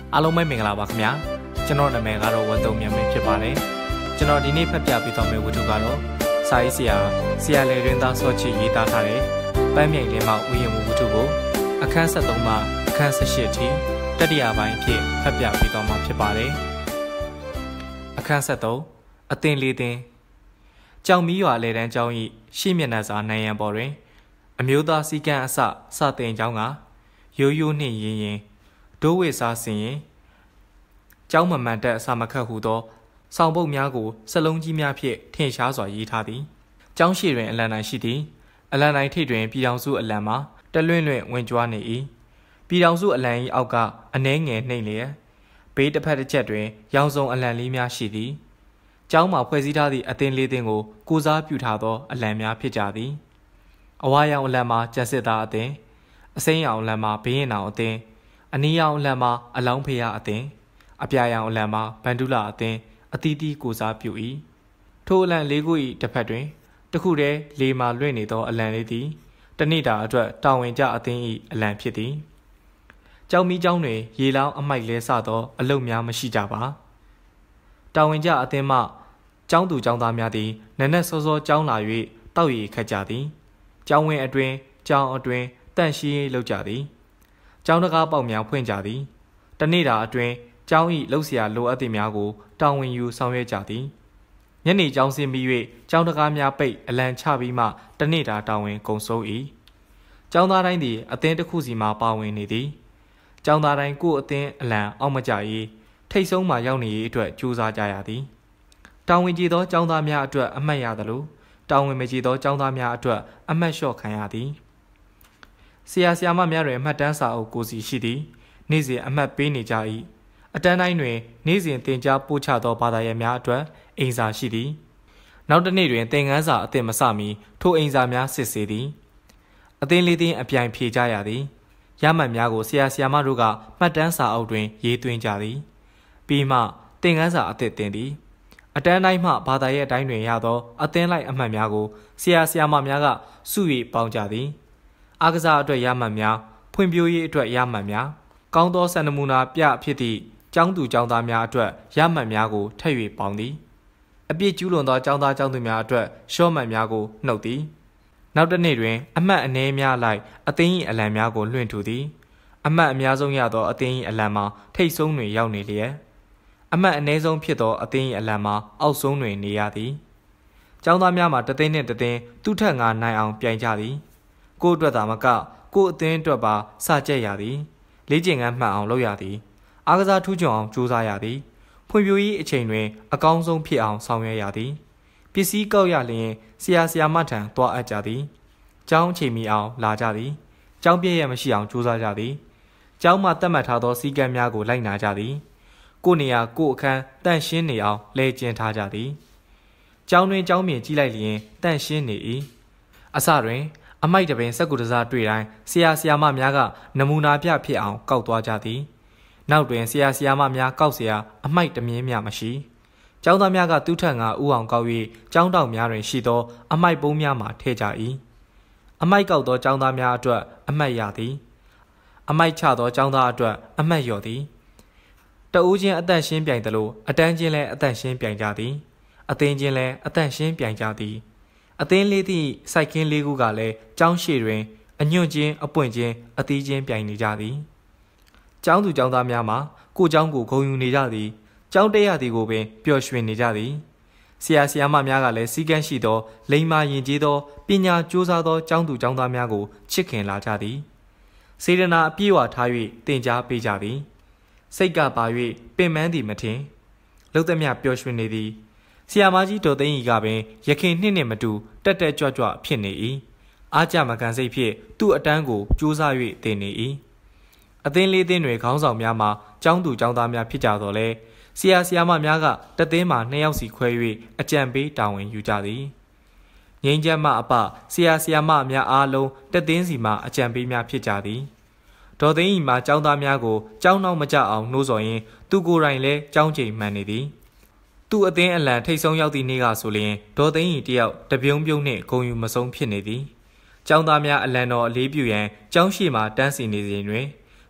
အားလုံးပဲမင်္ဂလာပါခင်ဗျာကျွန်တော်နာမည်ကတော့ဝတ်တုံမြန်မာဖြစ်ပါတယ်ကျွန်တော်ဒီနေ့ဖတ်ပြပေးသွားမယ့်ဝတ္ထုကတော့စာရေးဆရာလေရင်းသားစောချီရေးသားထားတဲ့ပန်းမြိုင်လင်းမဥယျာဉ်မှုဝတ္ထုကိုအခန်း73မှအခန်း18ထိတတိယပိုင်းဖြစ်ဖတ်ပြပေးသွားမှာဖြစ်ပါတယ်အခန်း73အသင်လေးသင်ကြောင်မီးရွာလေတန်းကျောင်း၏ရှေ့မျက်နှာစာနိုင်ရန်ပေါ်တွင်အမျိုးသားစီကံအစတင်ကျောင်းကရိုးရိုးနှင့်ရင်ဒိုးဝေစားစင်ရင်ကျောင်းမမှန်တက်အစာမခတ်ဟုသောဆောင်ပုတ်များကိုစလုံးကြီးများဖြင့်ထင်ရှားစွာရေးထားသည်ကျောင်းရှိတွင်အလံတိုင်းရှိသည်အလံတိုင်းထိပ်တွင်ပြည်တော်စုအလံမှာတလွင့်ဝင်ကြွားနေ၏ပြည်တော်စုအလံ၏အောက်ကအနှဲငယ်နှိမ့်လျက်ဘေးတစ်ဖက်တစ်ချက်တွင်ရောင်စုံအလံလေးများရှိသည်ကျောင်းမှာဖွဲ့စည်းထားသည့်အသင်းလေးသင်းကိုကိုစားပြုထားသောအလံများဖြစ်ကြသည်အဝါရောင်အလံမှာကျက်စစ်သားအသင်းအစိမ်းရောင်အလံမှာဘင်းရင်အောင်အသင်းအနီရောင်အလံမှာအလောင်းဖေရအသင်းအပြာရောင်အလံမှာဗန္ဓုလအသင်းအသီးသီးကိုစားပြု၏ထိုအလံလေးခု၏တစ်ဖက်တွင်တစ်ခုတည်းလေမှလွင့်နေသောအလံလေးသည်တနေ့တာအတွက်တာဝန်ကျအသင်း၏အလံဖြစ်သည်ကျောင်းမီးကျောင်းတွင်ရေလောင်းအမိုက်လဲစသောအလုပ်များမရှိကြပါတာဝန်ကျအသင်းမှကျောင်းသူကျောင်းသားများသည်နက်နက်စောစောကျောင်းလာ၍တောက်ရည်ခတ်ကြသည်ကျောင်းဝင်းအတွင်းကျောင်းအတွင်းတန့်ရှင်းရေးလုပ်ကြသည်ကျောင်းတကားပေါက်များဖွင့်ကြသည်တနေ့တာအတွင်းကျောင်း၏လှုပ်ရှားလိုအပ်သည့်များကိုတာဝန်ယူဆောင်ရွက်ကြသည်ညနေကျောင်းဆင်းပြီး၍ကျောင်းတကားများပိတ်အလံချပြီးမှတနေ့တာတာဝန်ကုန်ဆုံး၏ကျောင်းသားတိုင်းသည်အသင်းတစ်ခုစီမှပါဝင်နေသည်ကျောင်းသားတိုင်းကိုယ်အသင်းအလံအောက်မကျရေးထိတ်ဆုံးမှရောက်နေရေးအတွက်ကြိုးစားကြရသည်တာဝန်ကြီးသောကျောင်းသားများအတွက်အမှတ်ရသလိုတာဝန်မကြီးသောကျောင်းသားများအတွက်အမှတ်လျှော့ခံရသည်ဆရာမများတွင်အမှတ်တန်းစာအုပ်ကိုစီရှိသည်နေ့စဉ်အမှတ်ပေးနေကြ၏အတန်းတိုင်းတွင်နေ့စဉ်သင်ကြားပို့ချသောဘာသာရပ်များအတွက်အိမ်စာရှိသည်နောက်တစ်နေ့တွင်သင်ခန်းစာအသစ်မစမီထိုအိမ်စာများစစ်ဆေးသည်အသင်းလေးသင်းအပြိုင်ဖြေကြရသည်ရမှတ်များကိုဆရာမတို့ကမှတ်တန်းစာအုပ်တွင်ရေးသွင်းကြသည်ပြီးမှသင်ခန်းစာအသစ်တင်သည်အတန်းတိုင်းမှဘာသာရပ်တိုင်းတွင်ရသောအသင်းလိုက်အမှတ်များကိုဆရာမများကစု၍ပေါင်းကြသည်အားကစားအတွက်ရမှတ်များဖွံ့ဖြိုးရေးအတွက်ရမှတ်များကောင်းသောစံနမူနာပြဖြစ်သည့်ကျောင်းသူကျောင်းသားများအတွက်ရမှတ်များကိုထပ်၍ပေါင်းသည်အပြည့်ကျူးလွန်သောကျောင်းသားကျောင်းသူများအတွက်ရှော့မှတ်များကိုနှုတ်သည်နောက်တစ်နေ့တွင်အမှတ်အနည်းများလိုက်အသင်း၏အလံများကိုလွှင့်ထူသည်အမှတ်အများဆုံးရသောအသင်း၏အလံမှာထိပ်ဆုံးတွင်ရောက်နေလျက်အမှတ်အနည်းဆုံးဖြစ်သောအသင်း၏အလံမှာအောက်ဆုံးတွင်နေရသည်ကျောင်းသားများမှာတသိန်းနှင့်တသိန်းသူ့ထက်ငါနိုင်အောင်ပြိုင်ကြသည်ကိုယ့်အတွက်သာမကကိုယ့်အသင်းအတွက်ပါစကြက်ရသည်လေ့ကျင့်ခန်းမှန်အောင်လုပ်ရသည်အားကစားထူးချွန်အောင်ကြိုးစားရသည်ဖွံ့ဖြိုးရေးအချိန်တွင်အကောင်းဆုံးဖြစ်အောင်ဆောင်ရွက်ရသည်ပစ္စည်းကောက်ရလျင်ဆရာမထံသွားအပ်ကြသည်ကျောင်းအချိန်မီအောင်လာကြသည်ကျောင်းပြည့်ရမရှိအောင်ကြိုးစားကြသည်ကျောင်းမှသတ်မှတ်ထားသောစည်းကမ်းများကိုလိုက်နာကြသည်ကိုယ်နေရာကိုယ်အခန်းတန့်ရှင်းနေအောင်လဲကျင်းထားကြသည်ကျောင်းတွင်ကျောင်းပြင်ကြီးလိုက်လျင်တန့်ရှင်းနေ၏အစတွင်အမိုက်တပင်စက်ကူတစားတွေ့တိုင်းဆရာမများကနမူနာပြဖြစ်အောင်ကောက်သွားကြသည်နောက်တွင်ဆရာမများကောက်เสียအမိုက်တမြင်းများမရှိကျောင်းသားများကသူ့ထက်ငါဥအောင်ကောက်၍ကျောင်းတောင်များတွင်ရှိသောအမိုက်ပုံးများမှာထည့်ကြ၏အမိုက်ကောက်သောကျောင်းသားများအတွက်အမှတ်ရသည်အမိုက်ချသောကျောင်းသားအတွက်အမှတ်လျော့သည်တဦးချင်းအသက်ရှင်းပြိုင်သလိုအတန်းချင်းလည်းအသက်ရှင်းပြိုင်ကြသည်အသင်းချင်းလည်းအသက်ရှင်းပြိုင်ကြသည်အသင်းလေးသည့်စိုက်ခင်းလေးခုကလည်းကျောင်းရှိတွင်အညွန့်ချင်းအပွင့်ချင်းအသီးချင်းပြိုင်နေကြသည်ကျောင်းသူကျောင်းသားများမှာကိုကျောင်းကိုဂုဏ်ယူနေကြသည်ကျောင်းတက်ရသည်ကိုပင်ပျော်ရွှင်နေကြသည်ဆရာမများကလည်းစီကန်းရှိသောလိမ္မာယဉ်ကျေးသောပညာကြိုးစားသောကျောင်းသူကျောင်းသားများကိုချစ်ခင်လာကြသည်စေတနာအပြည့်အဝထား၍သင်ကြားပေးကြသည်စိတ်ကပါ၍ပင်ပန်းသည်မထင်လှုပ်သမျှပျော်ရွှင်နေသည်ဆရာမကြီးဒေါ်သိန်းကြီးကပင်ရခင်နှစ်နှင့်မတူတက်ကြွဖြစ်နေ၏အားကြမကန်စိတ်ဖြင့်သူ့အတန်းကိုကြိုးစား၍သင်နေ၏အသင်းလေးသင်းတွေခေါင်းဆောင်များမှာကျောင်းသူကျောင်းသားများဖြစ်ကြတော့လဲဆရာမများကတသင်းမှာ2ယောက်စီခွဲ၍အကြံပေးတာဝန်ယူကြသည်ငိမ့်ချက်မှအပဆရာမများအားလုံးတသင်းစီမှအကြံပေးများဖြစ်ကြသည်ဒေါ်သိန်းဤမှာကျောင်းသားများကိုကျောင်းနောက်မကျအောင်နှိုးဆော်ရင်းသူကိုယ်တိုင်လည်းကျောင်းချိန်မှန်နေသည်သူ့အသင်းအလံထိတ်ဆုံးရောက်သည့်နေ့ကဆိုလျင်ဒေါ်သိန်းဤတယောက်တပြုံးနှင့်ဂုံယူမဆုံးဖြစ်နေသည်ကျောင်းသားများအလံတော်အလေးပြုရန်ကျောင်းရှိမှတန်းစီနေစဉ်တွင်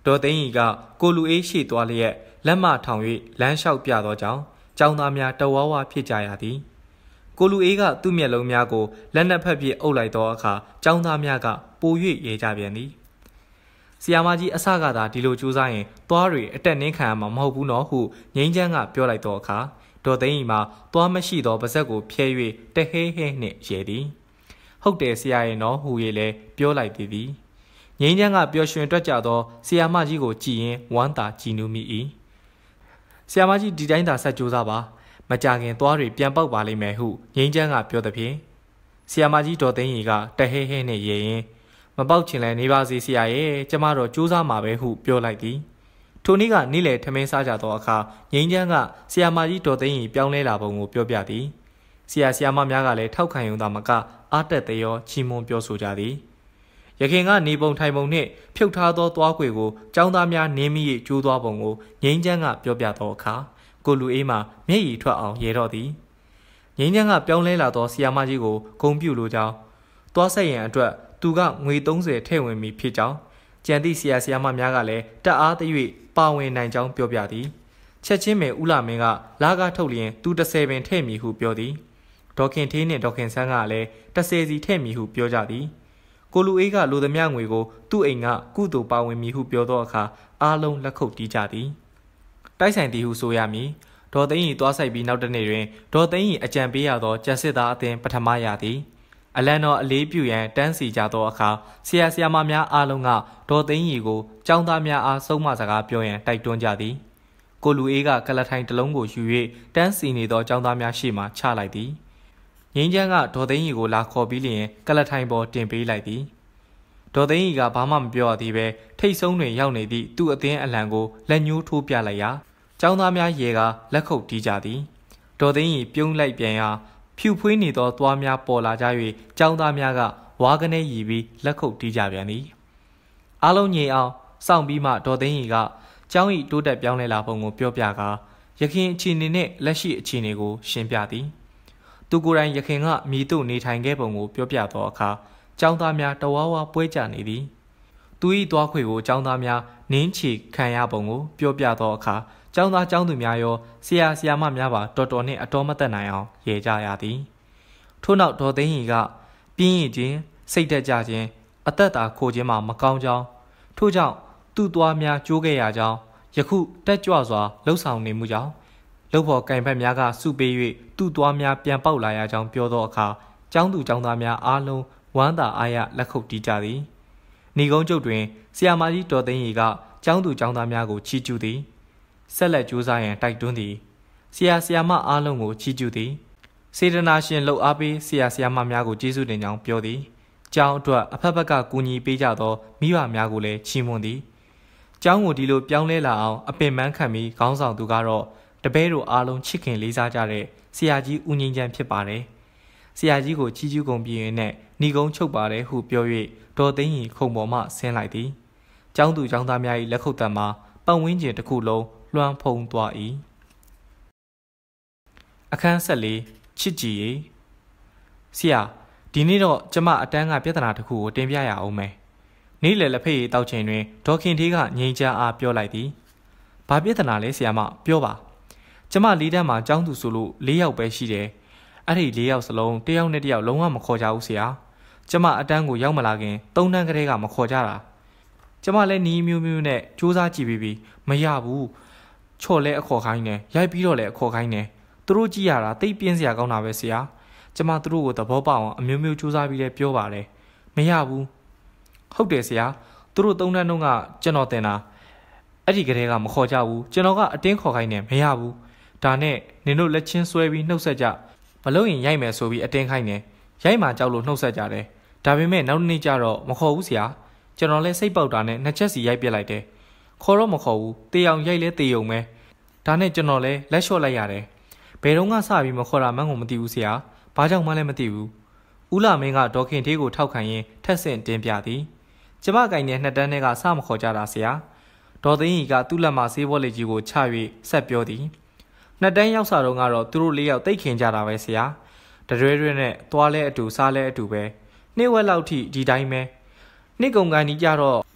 ဒေါ်သိန်းကြီးကကိုလူအေးရှိသွားလျက်လက်မထောင်၍လမ်းလျှောက်ပြသောကြောင့်ကျောင်းသားများတဝါဝါဖြစ်ကြရသည်ကိုလူအေးကသူ့မျက်လုံးများကိုလက်နက်ဖက်ပစ်အုပ်လိုက်သောအခါကျောင်းသားများကပို၍ရေကြပြန်သည်ဆီယာမကြီးအစကသာဒီလိုကြိုးစားရင်သွားတွေအတက်နှင်းခံရမှာမဟုတ်ဘူးနော်ဟုငိမ့်ချမ်းကပြောလိုက်သောအခါဒေါ်သိန်းကြီးမှာသွားမရှိသောပါဇက်ကိုဖျဲ၍တဟဲဟဲနှင့်ရေသည်ဟုတ်တယ်ဆရာရဲ့နော်ဟူ၍လည်းပြောလိုက်သည်ငိမ့်ချမ်းကပျော်ရွှင်တွက်ကြသောဆီယာမကြီးကိုကြည်ရင်ဝမ်းသာကြည်နူးမိ၏ဆီယာမကြီးဒီတိုင်းသာဆက်ကြိုးစားပါမကြခင်သွားတွေပြန်ပေါက်ပါလိမ့်မယ်ဟုငိမ့်ချမ်းကပြောသည်ဖြင့်ဆီယာမကြီးဒေါ်သိန်းကြီးကတဟဲဟဲနှင့်ရေရင်မပေါက်ချင်လဲနေပါစေဆရာရဲ့ကျမတော့ကြိုးစားမှာပဲဟုပြောလိုက်သည်ထိုနေ့ကနေ့လယ်ထမင်းစားကြသောအခါငိမ့်ချမ်းကဆီယာမကြီးဒေါ်သိန်းကြီးပြောင်းလဲလာပုံကိုပြောပြသည်ဆရာမများကလည်းထောက်ခံရုံသာမကအားတက်သေးရောချီးမွမ်းပြောဆိုကြသည်ရခင်ကနေပုံထိုင်ပုံနှင့်ဖြုတ်ထားသောသွားခွေကိုចောင်းသားများနင်းမိ၍ကျိုးသွားပုံကိုငိမ့်ချမ်းကပြောပြသောအခါကိုလူအေးမှမျက်ရည်ထွက်အောင်ရေတော့သည်ငိမ့်ချမ်းကပြောင်းလဲလာသောဆီယာမကြီးကိုဂုဏ်ပြုလိုကြောင်းသွားဆက်ရန်အတွက်သူကငွေ30ထည့်ဝင်ပြီးဖြစ်ကြောင်းကြံသည့်ဆရာမများကလည်းတက်အားသ၍ပါဝင်နိုင်ကြောင်းပြောပြသည်ချက်ချင်းပင်ဦးလာမင်းကလာကားထုတ်လျင်သူ30ပင်ထည့်မည်ဟုပြောသည်ဒေါခင်ထေးနှင့်ဒေါခင်ဆန်းကလည်း30စီထည့်မည်ဟုပြောကြသည်ကိုလူအေးကလိုသမျှငွေကိုသူ့အိမ်ကကုသိုလ်ပါဝင်မည်ဟုပြောသောအခါအားလုံးလက်ခုပ်တီးကြသည်တိုက်ဆိုင်သည်ဟုဆိုရမည်ဒေါ်သိန်းကြီးသွားဆိုင်ပြီးနောက်တစ်နေ့တွင်ဒေါ်သိန်းကြီးအကြံပေးရသောကျက်စစ်သားအသင်းပထမရသည်အလံတော်အလေးပြုရန်တန်းစီကြသောအခါဆရာမများအားလုံးကဒေါ်သိန်းကြီးကိုចောင်းသားများအားဆုံးမစကားပြောရန်တိုက်တွန်းကြသည်ကိုလူအေးကကလထိုင်တစ်လုံးကိုယူ၍တန်းစီနေသောចောင်းသားများရှေ့မှချလိုက်သည်ငိမ့်ချမ်းကဒေါ်သိန်းကြီးကိုလာခေါ်ပြီးလျင်ကလထိုင်ပေါ်တင်ပေးလိုက်သည်ဒေါ်သိန်းကြီးကဘာမှမပြောရသေးပဲထိတ်ဆုံးတွင်ရောက်နေသည့်သူ့အသင်းအလံကိုလက်ညှိုးထိုးပြလိုက်ရာចောင်းသားများရေကလက်ခုပ်တီးကြသည်ဒေါ်သိန်းကြီးပြုံးလိုက်ပြန်ရာဖြူဖွေးနေသောသွားများပေါ်လာကြ၍ចောင်းသားများကဝါကနေရီပြီးလက်ခုပ်တီးကြပြန်သည်အားလုံးငြိမ်အောင်စောင့်ပြီးမှဒေါ်သိန်းကြီးကကျောင်း၏တိုးတက်ပြောင်းလဲလာပုံကိုပြောပြကာရခင်အခြေအနေနှင့်လက်ရှိအခြေအနေကိုရှင်းပြသည်သူကိုယ်တိုင်ရခင်ကမိတို့နေထိုင်ခဲ့ပုံကိုပြောပြသောအခါကျောင်းသားများတဝါဝါပွဲကြနေသည်သူ၏သွားခွေကိုကျောင်းသားများနင်းချီခံရပုံကိုပြောပြသောအခါကျောင်းသားကျောင်းသူများရောဆရာမများပါတော်တော်နှင့်အတော်မသက်နိုင်အောင်ရေကြရသည်ထို့နောက်ဒေါ်သိန်းကြီးကပြင်းရင်ခြင်းစိတ်တက်ကြခြင်းအသက်သာခိုခြင်းမှမကောင်းကြောင်းထို့ကြောင့်သူ့သွားများကျိုးခဲ့ရကြောင်းယခုတက်ကြွစွာလှုပ်ဆောင်နေမှုကြောင့်လှုပ်ဖို့ကင်ဖက်များကစုပေး၍သူ့သွားများပြန်ပေါက်လာရကြောင်းပြောသောအခါကျောင်းသူကျောင်းသားများအားလုံးဝမ်းသာအားရလက်ခုပ်တီးကြသည်ဏီကုန်းကျုပ်တွင်ဆရာမကြီးဒေါ်သိန်းကြီးကကျောင်းသူကျောင်းသားများကိုချီးကျူးသည်ဆက်လက်ကြိုးစားရန်တိုက်တွန်းသည်ဆရာမအားလုံးကိုချီးကျူးသည်စေတနာရှင်လှုပ်အားပေးဆရာမများကိုကျေးဇူးတင်ကြောင်းပြောသည်ကျောင်းအတွက်အဖက်ဖက်ကကူညီပေးကြသောမိဘများကိုလည်းချီးမွမ်းသည်ကျောင်းကိုဒီလိုပြောင်းလဲလာအောင်အပင်ပန်းခံပြီးခေါင်းဆောင်သူကတော့တပည့်တို့အားလုံးချစ်ခင်လေးစားကြတဲ့ဆရာကြီးဦးငိမ့်ချမ်းဖြစ်ပါတယ်ဆရာကြီးကိုချီးကျူးကုန်ပြီးရင်နဲ့ဏီကုန်းချုပ်ပါတယ်ဟုပြော၍ဒေါ်သိန်းကြီးခုံပေါ်မှဆင်းလိုက်သည်ကျောင်းသူကျောင်းသားများ၏လက်ခုပ်သံမှာပတ်ဝန်းကျင်တစ်ခုလုံးလွှမ်းဖုံးသွား၏အခန်း14ချစ်ကြည်ရေးဆရာဒီနေ့တော့ကျမအတန်းကပြဿနာတစ်ခုကိုတင်ပြရအောင်မယ်နေ့လယ်လက်ဖက်ရည်တောက်ချိန်တွင်ဒေါခင်ထေးကငိမ့်ချအားပြောလိုက်သည်ဘာပြဿနာလဲဆရာမပြောပါကျမလေးတန်းမှာကျောင်းသူဆိုလို့4ယောက်ပဲရှိတယ်အဲ့ဒီ4ယောက်စလုံးတစ်ယောက်နဲ့တစ်ယောက်လုံးဝမခေါ်ကြဘူးဆရာကျမအတန်းကိုရောက်မလာခင်3တန်းကလေးကမခေါ်ကြတာကျမလည်းနီးမျိုးမျိုးနဲ့စူးစမ်းကြည့်ပြီးမရဘူးချော်လဲအခေါ်ခိုင်းတယ်ရိုက်ပြီးတော့လည်းအခေါ်ခိုင်းတယ်သူတို့ကြည့်ရတာတိတ်ပြင်းစရာကောင်းတာပဲဆရာကျမသူတို့ကိုသဘောပေါက်အောင်အမျိုးမျိုးစူးစမ်းပြီးလည်းပြောပါတယ်မရဘူးဟုတ်တယ်ဆရာသူတို့3တန်းတုန်းကကျွန်တော်တင်တာအဲ့ဒီကလေးကမခေါ်ကြဘူးကျွန်တော်ကအတင်းခေါ်ခိုင်းတယ်မရဘူးဒါနဲ့နင်တို့လက်ချင်းဆွဲပြီးနှုတ်ဆက်ကြမလို့ရင်ရိုက်မယ်ဆိုပြီးအတင်းခိုင်းတယ်ရိုက်မှကြောက်လို့နှုတ်ဆက်ကြတယ်ဒါပေမဲ့နောက်နေ့ကျတော့မခေါ်ဘူးဆရာကျွန်တော်လည်းစိတ်ပေါက်တာနဲ့2ချက်စီရိုက်ပြလိုက်တယ်ခေါ်တော့မခေါ်ဘူးတေအောင်ရိုက်လဲတေုံပဲဒါနဲ့ကျွန်တော်လည်းလက်လျှော့လိုက်ရတယ်ဘယ်တော့မှစပြီးမခေါ်တာမှန်းကိုမသိဘူးဆရာဘာကြောင့်မှလည်းမသိဘူးဦးလာမင်းကဒေါခင်ထေးကိုထောက်ခံရင်းထက်ဆင့်တင်ပြသည်ကျမကိုင်တဲ့2တန်းထဲကစမခေါ်ကြတာဆရာဒေါ်သိန်းကြီးကသူ့လက်မှာဆေးဘောလေးကြီးကိုချ၍ဆက်ပြောသည်2တန်းရောက်စာတော့ကတော့သူတို့4ယောက်တိတ်ခင်ကြတာပဲဆရာတရွဲရွဲနဲ့သွားလဲအတူစားလဲအတူပဲနေ့ဝက်လောက်ထိဒီတိုင်းပဲနေ့ကုန်ကန်ကြီးကြတော့မ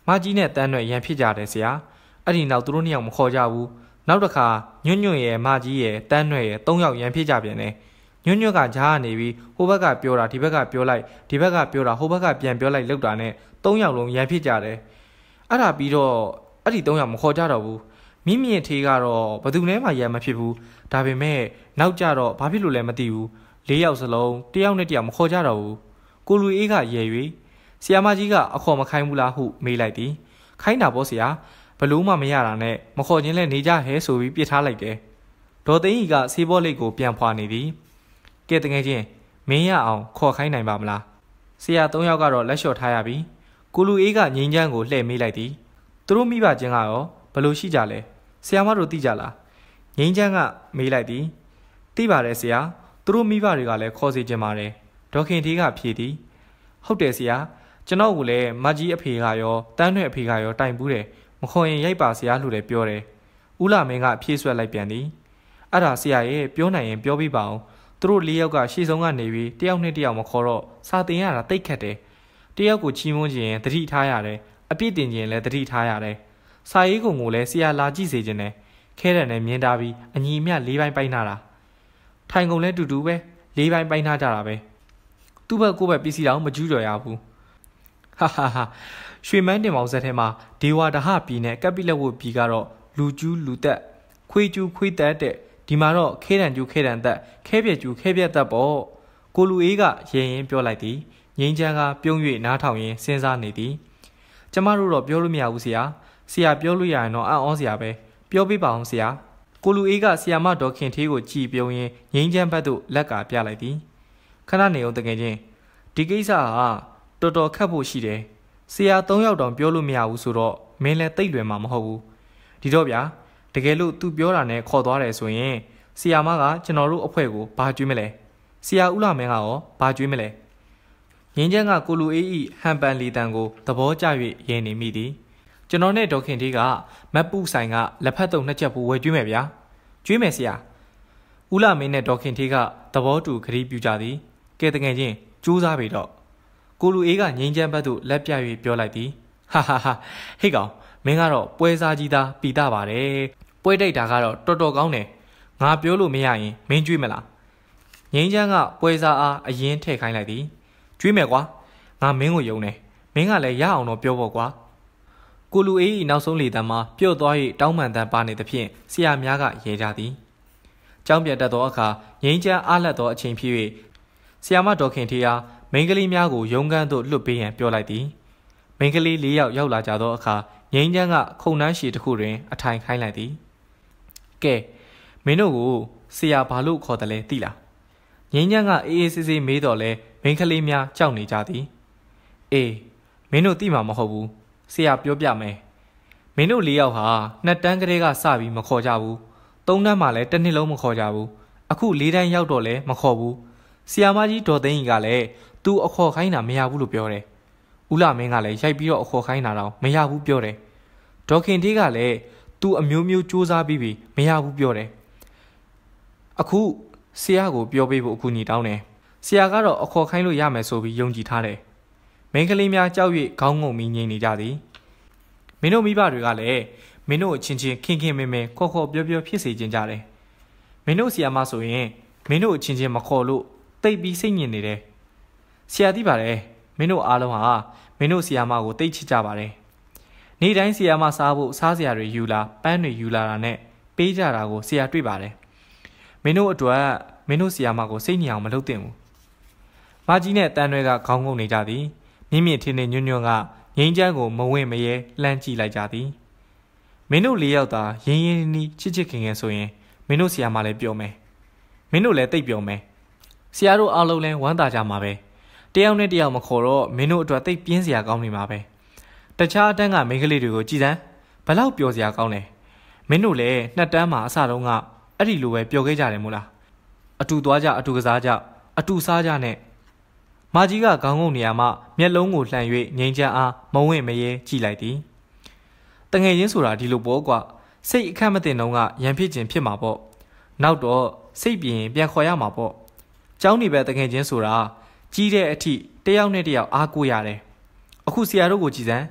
ကြီးနဲ့တန်းရွက်ရန်ဖြစ်ကြတယ်ဆရာအဲ့ဒီနောက်သူတို့နှစ်ယောက်မခေါ်ကြဘူးနောက်တစ်ခါညွန့်ရဲ့မကြီးရဲ့တန်းရွက်ရဲ့၃ယောက်ရန်ဖြစ်ကြပြန်တယ်ညွန့်ကကြားကနေပြီးဟိုဘက်ကပြောတာဒီဘက်ကပြောလိုက်ဒီဘက်ကပြောတာဟိုဘက်ကပြန်ပြောလိုက်လောက်တာနဲ့၃ယောက်လုံးရန်ဖြစ်ကြတယ်အဲ့ဒါပြီးတော့အဲ့ဒီ၃ယောက်မခေါ်ကြတော့ဘူးမိမြင့်ထေးကတော့ဘယ်သူနဲ့မှရန်မဖြစ်ဘူးဒါပေမဲ့နောက်ကြတော့ဘာဖြစ်လို့လဲမသိဘူး၄ယောက်စလုံးတယောက်နဲ့တယောက်မခေါ်ကြတော့ဘူးကိုလူအေးကရဲ၍ဆရာမကြီးကအခေါ်မခိုင်းဘူးလားဟုမေးလိုက်သည်ခိုင်းတာပေါ့ဆရာဘလို့မှမရတာနဲ့မခေါ်ခြင်းလဲနေကြဟဲဆိုပြီးပြစ်ထားလိုက်တယ်ဒေါ်သိန်းကြီးကဆေးဘောလိတ်ကိုပြန်ဖွာနေသည်ကဲတကယ်ချင်းမင်းရအောင်ခေါ်ခိုင်းနိုင်ပါမလားဆရာ၃ယောက်ကတော့လက်လျှော့ထားရပြီကိုလူအေးကငိမ့်ချမ်းကိုလှည့်မေးလိုက်သည်သူတို့မိဘချင်းကရောဘလို့ရှိကြလဲဆရာမတို့သိကြလားငိမ့်ချမ်းကမေးလိုက်သည်သိပါတယ်ဆရာသူတို့မိဘတွေကလည်းခေါ်စီခြင်းပါတယ်ဒေါခင်ထေးကဖြေသည်ဟုတ်တယ်ဆရာကျွန်တော်ကလည်းမကြီးအဖေကရောတန်းရွက်အဖေကရောတိုင်ဘူးတယ်မခေါ်ရင်ရိုက်ပါဆရာလို့လည်းပြောတယ်ဦးလာမင်းကဖြည့်ဆွက်လိုက်ပြန်သည်အဲ့ဒါဆရာရဲ့ပြောနိုင်ရင်ပြောပြပါအောင်သူတို့၄ယောက်ကရှေ့ဆုံးကနေပြီးတယောက်နဲ့တယောက်မခေါ်တော့စာတင်ရတာတိတ်ခတ်တယ်တယောက်ကိုချီးမွမ်းခြင်းတတိထားရတယ်အပြစ်တင်ခြင်းလည်းတတိထားရတယ်စာရေးကုံကိုလည်းဆရာလာကြည့်စေခြင်းနဲ့ခဲတယ်နဲ့မြင်တာပြီးအညီအမျှ၄ပိုင်းပိုင်းထားတာထိုင်ကုန်လည်းတူတူပဲ၄ပိုင်းပိုင်းထားကြတာပဲသူ့ဘက်ကိုယ့်ဘက်ပစ္စည်းတော့မကျူးကျော်ရဘူးဟာရွှေမန်းတင်မောင်ဆက်ထဲမှာဒေဝဒဟပြည်နဲ့ကပ်ပိလက်ဝတ်ပြည်ကတော့လူကျူးလူတက်ခွေးကျူးခွေးတက်တဲ့ဒီမှာတော့ခဲတံကျူးခဲတံတက်ခဲပြက်ကျူးခဲပြက်တက်ပေါ့ကိုလူအေးကရင်ရင်ပြောလိုက်သည်ငိမ့်ချမ်းကပြုံး၍နားထောင်ရင်းစဉ်းစားနေသည်ကျမတို့တော့ပြောလို့မရဘူးဆရာပြောလို့ရရင်တော့အံ့ဩစရာပဲပြောပြပါအောင်ဆရာကိုလူအေးကဆီယာမဒေါခင်ထေးကိုကြည်ပြုံးရင်းငိမ့်ချမ်းဘက်သို့လက်ကပြလိုက်သည်ခဏနေအောင်တကယ်ချင်းဒီကိစ္စဟာတော်တော်ခက်ဖို့ရှိတယ်ဆရာ၃ယောက်တောင်ပြောလို့မရဘူးဆိုတော့မင်းလည်းသိပ်လွယ်မှာမဟုတ်ဘူးဒီတော့ဗျာတကယ်လို့ तू ပြောတာနဲ့ခေါ်သွားတယ်ဆိုရင်ဆရာမကကျွန်တော်တို့အဖွဲ့ကိုဘာကျွေးမလဲဆရာဦးလာမင်းကရောဘာကျွေးမလဲငင်းချမ်းကကိုလူအေးဤဟန်ပန်လီတန်ကိုသဘောကျ၍ရဲနေမိသည်ကျွန်တော်နဲ့ဒေါခင်ထေးကမတ်ပူဆိုင်ကလက်ဖက်တုံ2ချက်ပူဝယ်ကျွေးမယ်ဗျာကျွေးမယ်ဆရာဦးလာမင်းနဲ့ဒေါခင်ထေးကသဘောတူခရီးပြူကြသည်ကဲတကယ်ချင်းကြိုးစားပြီတော့ကိုလူအေးကငိမ့်ချမ်းဘက်သို့လက်ပြ၍ပြောလိုက်သည်ဟာဟိတ်ကောင်မင်းကတော့ပွဲစားကြီးသားပီတာပါတယ်ပွဲတိုက်တာကတော့တော်တော်ကောင်းတယ်ငါပြောလို့မရရင်မင်းကျွေးမလားငိမ့်ချမ်းကပွဲစားအားအရင်ထည့်ခိုင်းလိုက်သည်ကျွေးမယ်ကွာငါမင်းကိုယုံတယ်မင်းကလည်းရအောင်တော့ပြောဖို့ကွာကိုလူအေး၏နောက်ဆုံးလေတံမှာပြုတ်သွား၍တောင်းပန်တန်ပါနေသဖြင့်ဆရာများကရဲကြသည်ကျောင်းပြန်တက်သောအခါငိမ့်ချမ်းအားလက်သောအချိန်ဖြစ်၍ဆရာမဒေါခင်ထေးအားမိန်းကလေးများကိုရုံးခန်းသို့လွတ်ပေးရန်ပြောလိုက်သည်မိန်းကလေး၄ယောက်ရောက်လာကြသောအခါငိမ့်ချမ်းကခုံနှန်းရှည်တစ်ခုတွင်အထိုင်ခိုင်းလိုက်သည်ကဲမင်းတို့ကိုဆရာဘာလို့ခေါ်တယ်လဲသိလားငိမ့်ချမ်းကအေးအေးဆေးဆေးမေးတော့လဲမိန်းကလေးများကြောက်နေကြသည်အေးမင်းတို့သိမှာမဟုတ်ဘူးဆရာပြောပြမယ်မင်းတို့၄ယောက်ဟာ2တန်းကလေးကစပြီးမခေါ်ကြဘူး3တန်းမှလည်းတစ်နှစ်လုံးမခေါ်ကြဘူးအခု4တန်းရောက်တော့လဲမခေါ်ဘူးဆရာမကြီးဒေါ်သိန်းကြီးကလည်းသူအခေါ်ခိုင်းတာမရဘူးလို့ပြောတယ်ဦးလာမင်းကလည်းရိုက်ပြီးတော့အခေါ်ခိုင်းတာတော့မရဘူးပြောတယ်ဒေါခင်ထေးကလည်းသူအမျိုးမျိုးစူးစမ်းပြီးမရဘူးပြောတယ်အခုဆရာကိုပြောပေးဖို့အကူအညီတောင်းတယ်ဆရာကတော့အခေါ်ခိုင်းလို့ရမယ်ဆိုပြီးယုံကြည်ထားတယ်မိန်းကလေးများကြောက်၍ခေါင်းငုံပြီးငြိမ်နေကြသည်မင်းတို့မိဘတွေကလည်းမင်းတို့အချင်းချင်းခင်မင်းခေါ်ပြောဖြစ်စေခြင်းကြတယ်မင်းတို့ဆရာမဆိုရင်မင်းတို့အချင်းချင်းမခေါ်လို့တိတ်ပြီးစိတ်ညစ်နေတယ်ဆရာသိပါတယ်မင်းတို့အားလုံးဟာမင်းတို့ဆရာမကိုတိတ်ချစ်ကြပါတယ်နေ့တိုင်းဆရာမစားဖို့စားစရာတွေယူလာပန်းတွေယူလာတာနဲ့ပေးကြတာကိုဆရာတွေ့ပါတယ်မင်းတို့အတွက်မင်းတို့ဆရာမကိုစိတ်ညစ်အောင်မလုပ်သင့်ဘူးမကြီးနဲ့တန်းတွေကခေါင်းငုံနေကြသည်မြင့်မြင့်ထင်းထင်းညွန့်ညွန့်ကငိမ့်ချမ်းကိုမဝင့်မရဲလှမ်းကြည့်လိုက်ကြသည်မင်းတို့၄ယောက်သာရင်းရင်းနှီးချစ်ခင်ဆိုရင်မင်းတို့ဆရာမလည်းပြောမယ်မင်းတို့လည်းတိတ်ပြောမယ်ဆရာတို့အားလုံးလည်းဝမ်းသာကြမှာပဲတယောက်နဲ့တယောက်မခေါ်တော့မင်းတို့အတွက်တိတ်ပြင်းစရာကောင်းနေမှာပဲတခြားအတန်းကမိန်းကလေးတွေကိုကြည်စမ်းဘလောက်ပျော်စရာကောင်းလဲမင်းတို့လည်း2တန်းမှာအစတုန်းကအဲ့ဒီလိုပဲပျော်ခဲ့ကြတယ်မို့လားအတူသွားကြအတူကစားကြအတူစားကြနဲ့မကြီးကခေါင်းငုံနေရာမှမျက်လုံးကိုလှန်၍ငိမ့်ချမ်းအားမဝင့်မရဲကြည့်လိုက်သည်တငယ်ချင်းဆိုတာဒီလိုပေါ့ကွာစိတ်အခက်မတင်တော့ကရန်ဖြစ်ခြင်းဖြစ်မှာပေါ့နောက်တော့စိတ်ပြင်းပြန်ခေါ်ရမှာပေါ့ကျောင်းနေပဲတငယ်ချင်းဆိုတာကြီးတဲ့အထိတယောက်နဲ့တယောက်အားကိုးရတယ်အခုဆရာတို့ကိုကြည်စမ်း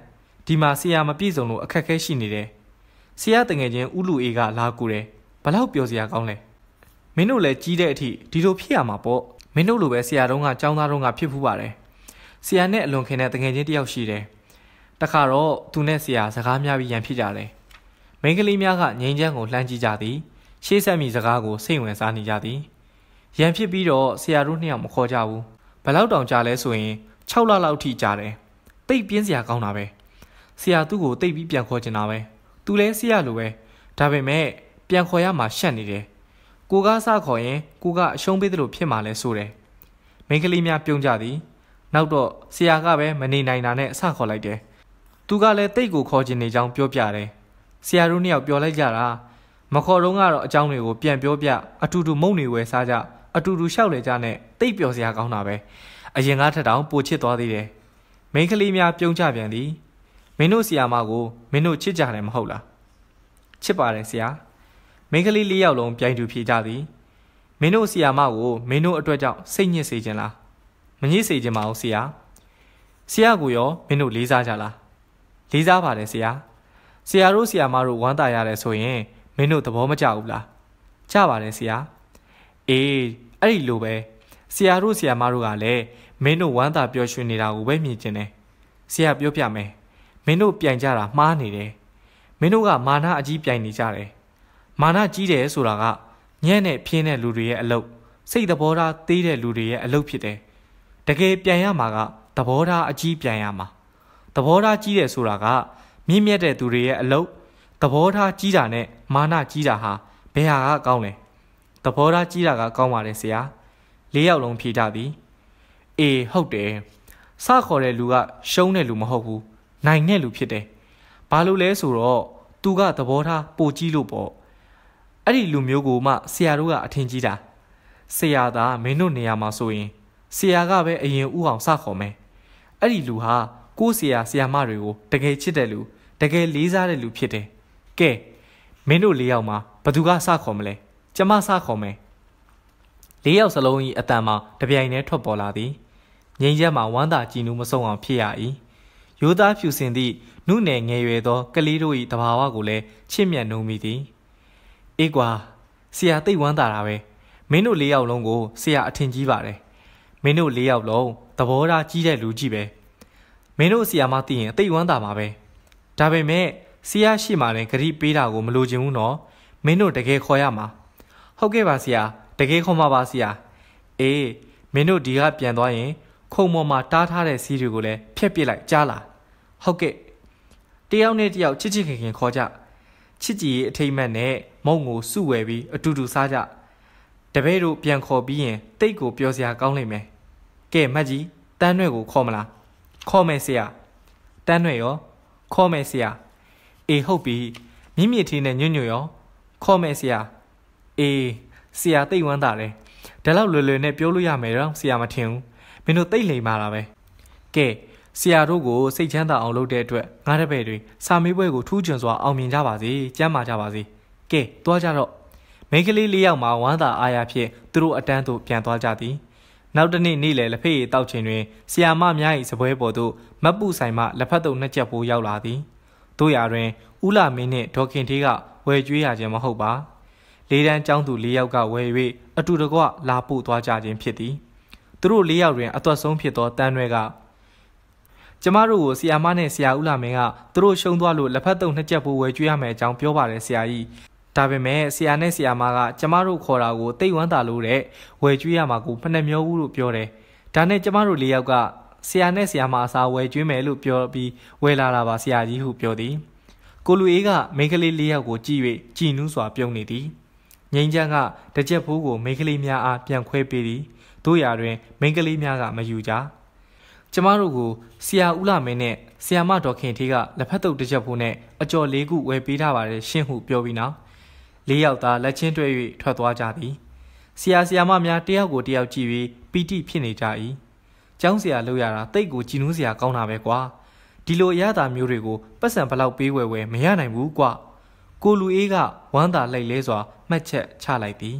ဒီမှာဆရာမပြည့်စုံလို့အခက်အခဲရှိနေတယ်ဆရာတငယ်ချင်းဦးလူအေးကလာကူတယ်ဘလောက်ပြောစရာကောင်းလဲမင်းတို့လည်းကြီးတဲ့အထိဒီလိုဖြစ်ရမှာပေါ့မင်းတို့လိုပဲဆရာတော်ကចောင်းသားတော်ကဖြစ်ဖူးပါတယ်ဆရာနဲ့အလွန်ခင်တဲ့တငယ်ချင်းတယောက်ရှိတယ်တခါတော့သူနဲ့ဆရာစကားများပြီးရန်ဖြစ်ကြတယ်မိန်းကလေးများကငိမ့်ချမ်းကိုလှမ်းကြည့်ကြသည်ရှေ့ဆက်မိစကားကိုစိတ်ဝင်စားနေကြသည်ရန်ဖြစ်ပြီးတော့ဆရာတို့နှစ်ယောက်မခေါ်ကြဘူးဘလောက်တောင်ကြာလဲဆိုရင်6လလောက်ထိကြာတယ်တိတ်ပြင်းစရာကောင်းတာပဲဆရာသူ့ကိုတိတ်ပြီးပြန်ခေါ်ချင်တာပဲသူလဲဆရာလိုပဲဒါပေမဲ့ပြန်ခေါ်ရမှာရှက်နေတယ်ကိုကားစခေါ်ရင်ကိုကအရှုံးပေးသလိုဖြစ်မှာလဲဆိုတယ်မိန်းကလေးများပြုံးကြသည်နောက်တော့ဆရာကပဲမနေနိုင်တာနဲ့အဆခေါ်လိုက်တယ်သူကလည်းတိတ်ကိုခေါ်ချင်နေကြောင်းပြောပြတယ်ဆရာတို့နှစ်ယောက်ပြောလိုက်ကြတာမခေါ်တော့ကတော့အကြောင်းတွေကိုပြန်ပြောပြအတူတူမုံနေဝယ်စားကြအတူတူလျှောက်လေကြနဲ့တိတ်ပျော်စရာကောင်းတာပဲအရင်ကထက်တောင်ပိုချစ်သွားသေးတယ်မိန်းကလေးများပြုံးကြပြန်သည်မင်းတို့ဆရာမကိုမင်းတို့ချစ်ကြတယ်မဟုတ်လားချစ်ပါတယ်ဆရာမိန်းကလေး၄ယောက်လုံးပြိုင်တူဖြေကြသည်မင်းတို့ဆရာမကိုမင်းတို့အတွက်ကြောင့်စိတ်ညစ်စေခြင်းလားမညစ်စေခြင်းမအောင်ဆရာဆရာကိုရောမင်းတို့လေးစားကြလားလေးစားပါတယ်ဆရာဆရာတို့ဆရာမတို့ဝမ်းသာရတယ်ဆိုရင်မင်းတို့သဘောမကျဘူးလားကျပါတယ်ဆရာအေးအဲ့ဒီလိုပဲဆရာတို့ဆရာမတို့ကလည်းမင်းတို့ဝမ်းသာပျော်ရွှင်နေတာကိုပဲမြင်ကျင်တယ်ဆရာပြောပြမယ်မင်းတို့ပြိုင်ကြတာမှားနေတယ်မင်းတို့ကမာနအကြီးပြိုင်နေကြတယ်မာနကြီးတယ်ဆိုတာကညံ့နဲ့ပြင်းတဲ့လူတွေရဲ့အလုပ်စိတ်သဘောထားသေးတဲ့လူတွေရဲ့အလုပ်ဖြစ်တယ်တကယ်ပြိုင်ရမှာကသဘောထားအကြီးပြိုင်ရမှာသဘောထားကြီးတယ်ဆိုတာကမြင့်မြတ်တဲ့သူတွေရဲ့အလုပ်သဘောထားကြီးတာနဲ့မာနကြီးတာဟာဘယ်ဟာကကောင်းလဲသဘောထားကြီးတာကကောင်းပါတယ်ဆရာ၄ယောက်လုံးဖြေကြသည်အေးဟုတ်တယ်စခေါ်တဲ့လူကရှုံးတဲ့လူမဟုတ်ဘူးနိုင်တဲ့လူဖြစ်တယ်ဘာလို့လဲဆိုတော့သူကသဘောထားပိုကြီးလို့ပေါ့အဲ့ဒီလူမျိုးကိုမှဆရာတို့ကအထင်ကြီးတာဆရာသာမင်းတို့နေရာမှာဆိုရင်ဆရာကပဲအရင်ဥအောင်စခေါ်မယ်အဲ့ဒီလူဟာကိုယ့်ဆရာဆရာမတွေကိုတကယ်ချစ်တဲ့လူတကယ်လေးစားတဲ့လူဖြစ်တယ်ကဲမင်းတို့၄ယောက်မှာဘသူကစခေါ်မလဲကျမစခေါ်မယ်၄ယောက်စလုံး၏အတန်မှာတပြိုင်တည်းထွက်ပေါ်လာသည်ငိမ့်ချက်မှာဝမ်းသာကြည်နူးမဆုံးအောင်ဖြစ်ရ၏ရိုးသားဖြူစင်သည့်နုနယ်ငယ်ရွယ်သောကလေးတို့၏တဘာဝကိုလည်းချစ်မြတ်နိုးမိသည်အေးကွာဆရာသိပ်ဝမ်းသာတာပဲမင်းတို့၄ယောက်လုံးကိုဆရာအထင်ကြီးပါတယ်မင်းတို့၄ယောက်လုံးသဘောထားကြီးတဲ့လူကြီးပဲမင်းတို့ဆရာမသိရင်သိပ်ဝမ်းသာမှာပဲဒါပေမဲ့ဆရာရှိမှလည်းဂရိပေးတာကိုမလိုချင်ဘူးနော်မင်းတို့တကယ်ခေါ်ရမှာဟုတ်ကဲ့ပါဆရာတကယ်ခေါ်မှာပါဆရာအေးမင်းတို့ဒီကပြန်သွားရင်ခုံပေါ်မှာတားထားတဲ့စီးတွေကိုလည်းဖျက်ပစ်လိုက်ကြားလားဟုတ်ကဲ့တယောက်နဲ့တယောက်ချစ်ချစ်ခင်ခင်ခေါ်ကြချစ်ကြည်ရေးအထိတ်မှတ်နဲ့မုံကိုစုဝယ်ပြီးအတူတူစားကြတပည့်တို့ပြန်ခေါ်ပြီးရင်တိတ်ကိုပြောစရာကောင်းလိမ့်မယ်ကဲမတ်ကြီးတန်းရွက်ကိုခေါ်မလားခေါ်မယ်ဆရာတန်းရွက်ရောခေါ်မယ်ဆရာအေးဟုတ်ပြီမြင့်မြင့်ထင်းနဲ့ညွန့်ညွန့်ရောခေါ်မယ်ဆရာအေးဆရာတိတ်ဝမ်းသာတယ်ဒါလောက်လွယ်လွယ်နဲ့ပြောလို့ရမယ်တော့ဆရာမထင်ဘူးမင်းတို့တိတ်လိမ်မာတာပဲကဲဆရာတို့ကိုစိတ်ချမ်းသာအောင်လုပ်တဲ့အတွက်ငါးတပည့်တွေစာမေးပွဲကိုထူးချွန်စွာအောင်မြင်ကြပါစေကျမ်းမာကြပါစေကဲသွားကြတော့မိန်းကလေး၄ယောက်မှာဝမ်းသာအားရဖြင့်သူတို့အတန်းသို့ပြန်သွားကြသည်နောက်တစ်နေ့နေ့လယ်လက်ဖက်ရည်တောက်ချိန်တွင်ဆရာမများ၏စပွဲပေါ်သို့မတ်ပုဆိုင်မှလက်ဖက်တုံ2ချက်ပိုးရောက်လာသည်တို့ရာတွင်ဦးလာမင်းနှင့်ဒေါခင်သေးကဝယ်ကျွေးရခြင်းမဟုတ်ပါလေးတန်းကျောင်းသူ၄ယောက်ကဝယ်၍အတူတကွလာပို့သွားကြခြင်းဖြစ်သည်သူတို့၄ယောက်တွင်အသွက်ဆုံးဖြစ်သောတန်းတွေကကျမတို့ကိုဆရာမနဲ့ဆရာဦးလာမင်းကသူတို့ရှုံးသွားလို့လက်ဖက်တုံ2ချက်ပိုးဝယ်ကျွေးရမယ်အကြောင်းပြောပါတယ်ဆရာကြီးဒါပေမဲ့ဆရာနဲ့ဆရာမကကျမတို့ခေါ်တာကိုတိတ်ဝမ်းသာလို့တဲ့ဝယ်ကျွေးရမှာကိုဖနှက်မျောဘူးလို့ပြောတယ်ဒါနဲ့ကျမတို့၄ယောက်ကဆရာနဲ့ဆရာမအစားဝယ်ကျွေးမယ်လို့ပြောပြီးဝယ်လာတာပါဆရာကြီးဟုပြောသည်ကိုလူအေးကမိန်းကလေး၄ယောက်ကိုကြည့်၍ကြည်နူးစွာပြုံးနေသည်ငိမ့်ချမ်းကတစ်ချက်ဖိုးကိုမိန်းကလေးများအားပြန်ခွဲပေးသည်တို့ရာတွင်မိန်းကလေးများကမယူကြကျမတို့ကိုဆရာဦးလာမင်းနဲ့ဆရာမဒေါခင်ထေးကလက်ဖက်တုပ်တစ်ချက်ဖိုးနဲ့အကျော်၄ခုဝယ်ပေးထားပါတယ်ရှင်းဟုပြောပြီးနောက်၄ယောက်သားလက်ချင်းတွဲ၍ထွက်သွားကြသည်ဆရာဆရာမများတယောက်ကိုတယောက်ကြည့်ပြီးပီတိဖြစ်နေကြ၏ကျောင်းဆရာလုပ်ရတာတိတ်ကိုကြည်နူးစရာကောင်းတာပဲကွာဒီလိုအရသာမျိုးတွေကိုပတ်စံဘလောက်ပေးဝယ်မရနိုင်ဘူးကွာကိုလူအေးကဝမ်းသာလိုက်လဲစွာမှတ်ချက်ချလိုက်သည်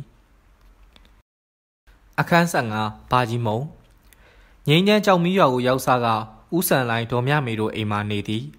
အခန်း15ဘာကြီးမုံငိမ့်ချမ်းကြောင်မီးရွာကိုရောက်စားကဦးဆန်လိုင်းဒေါ်မြမေတို့အိမ်မှာနေသည်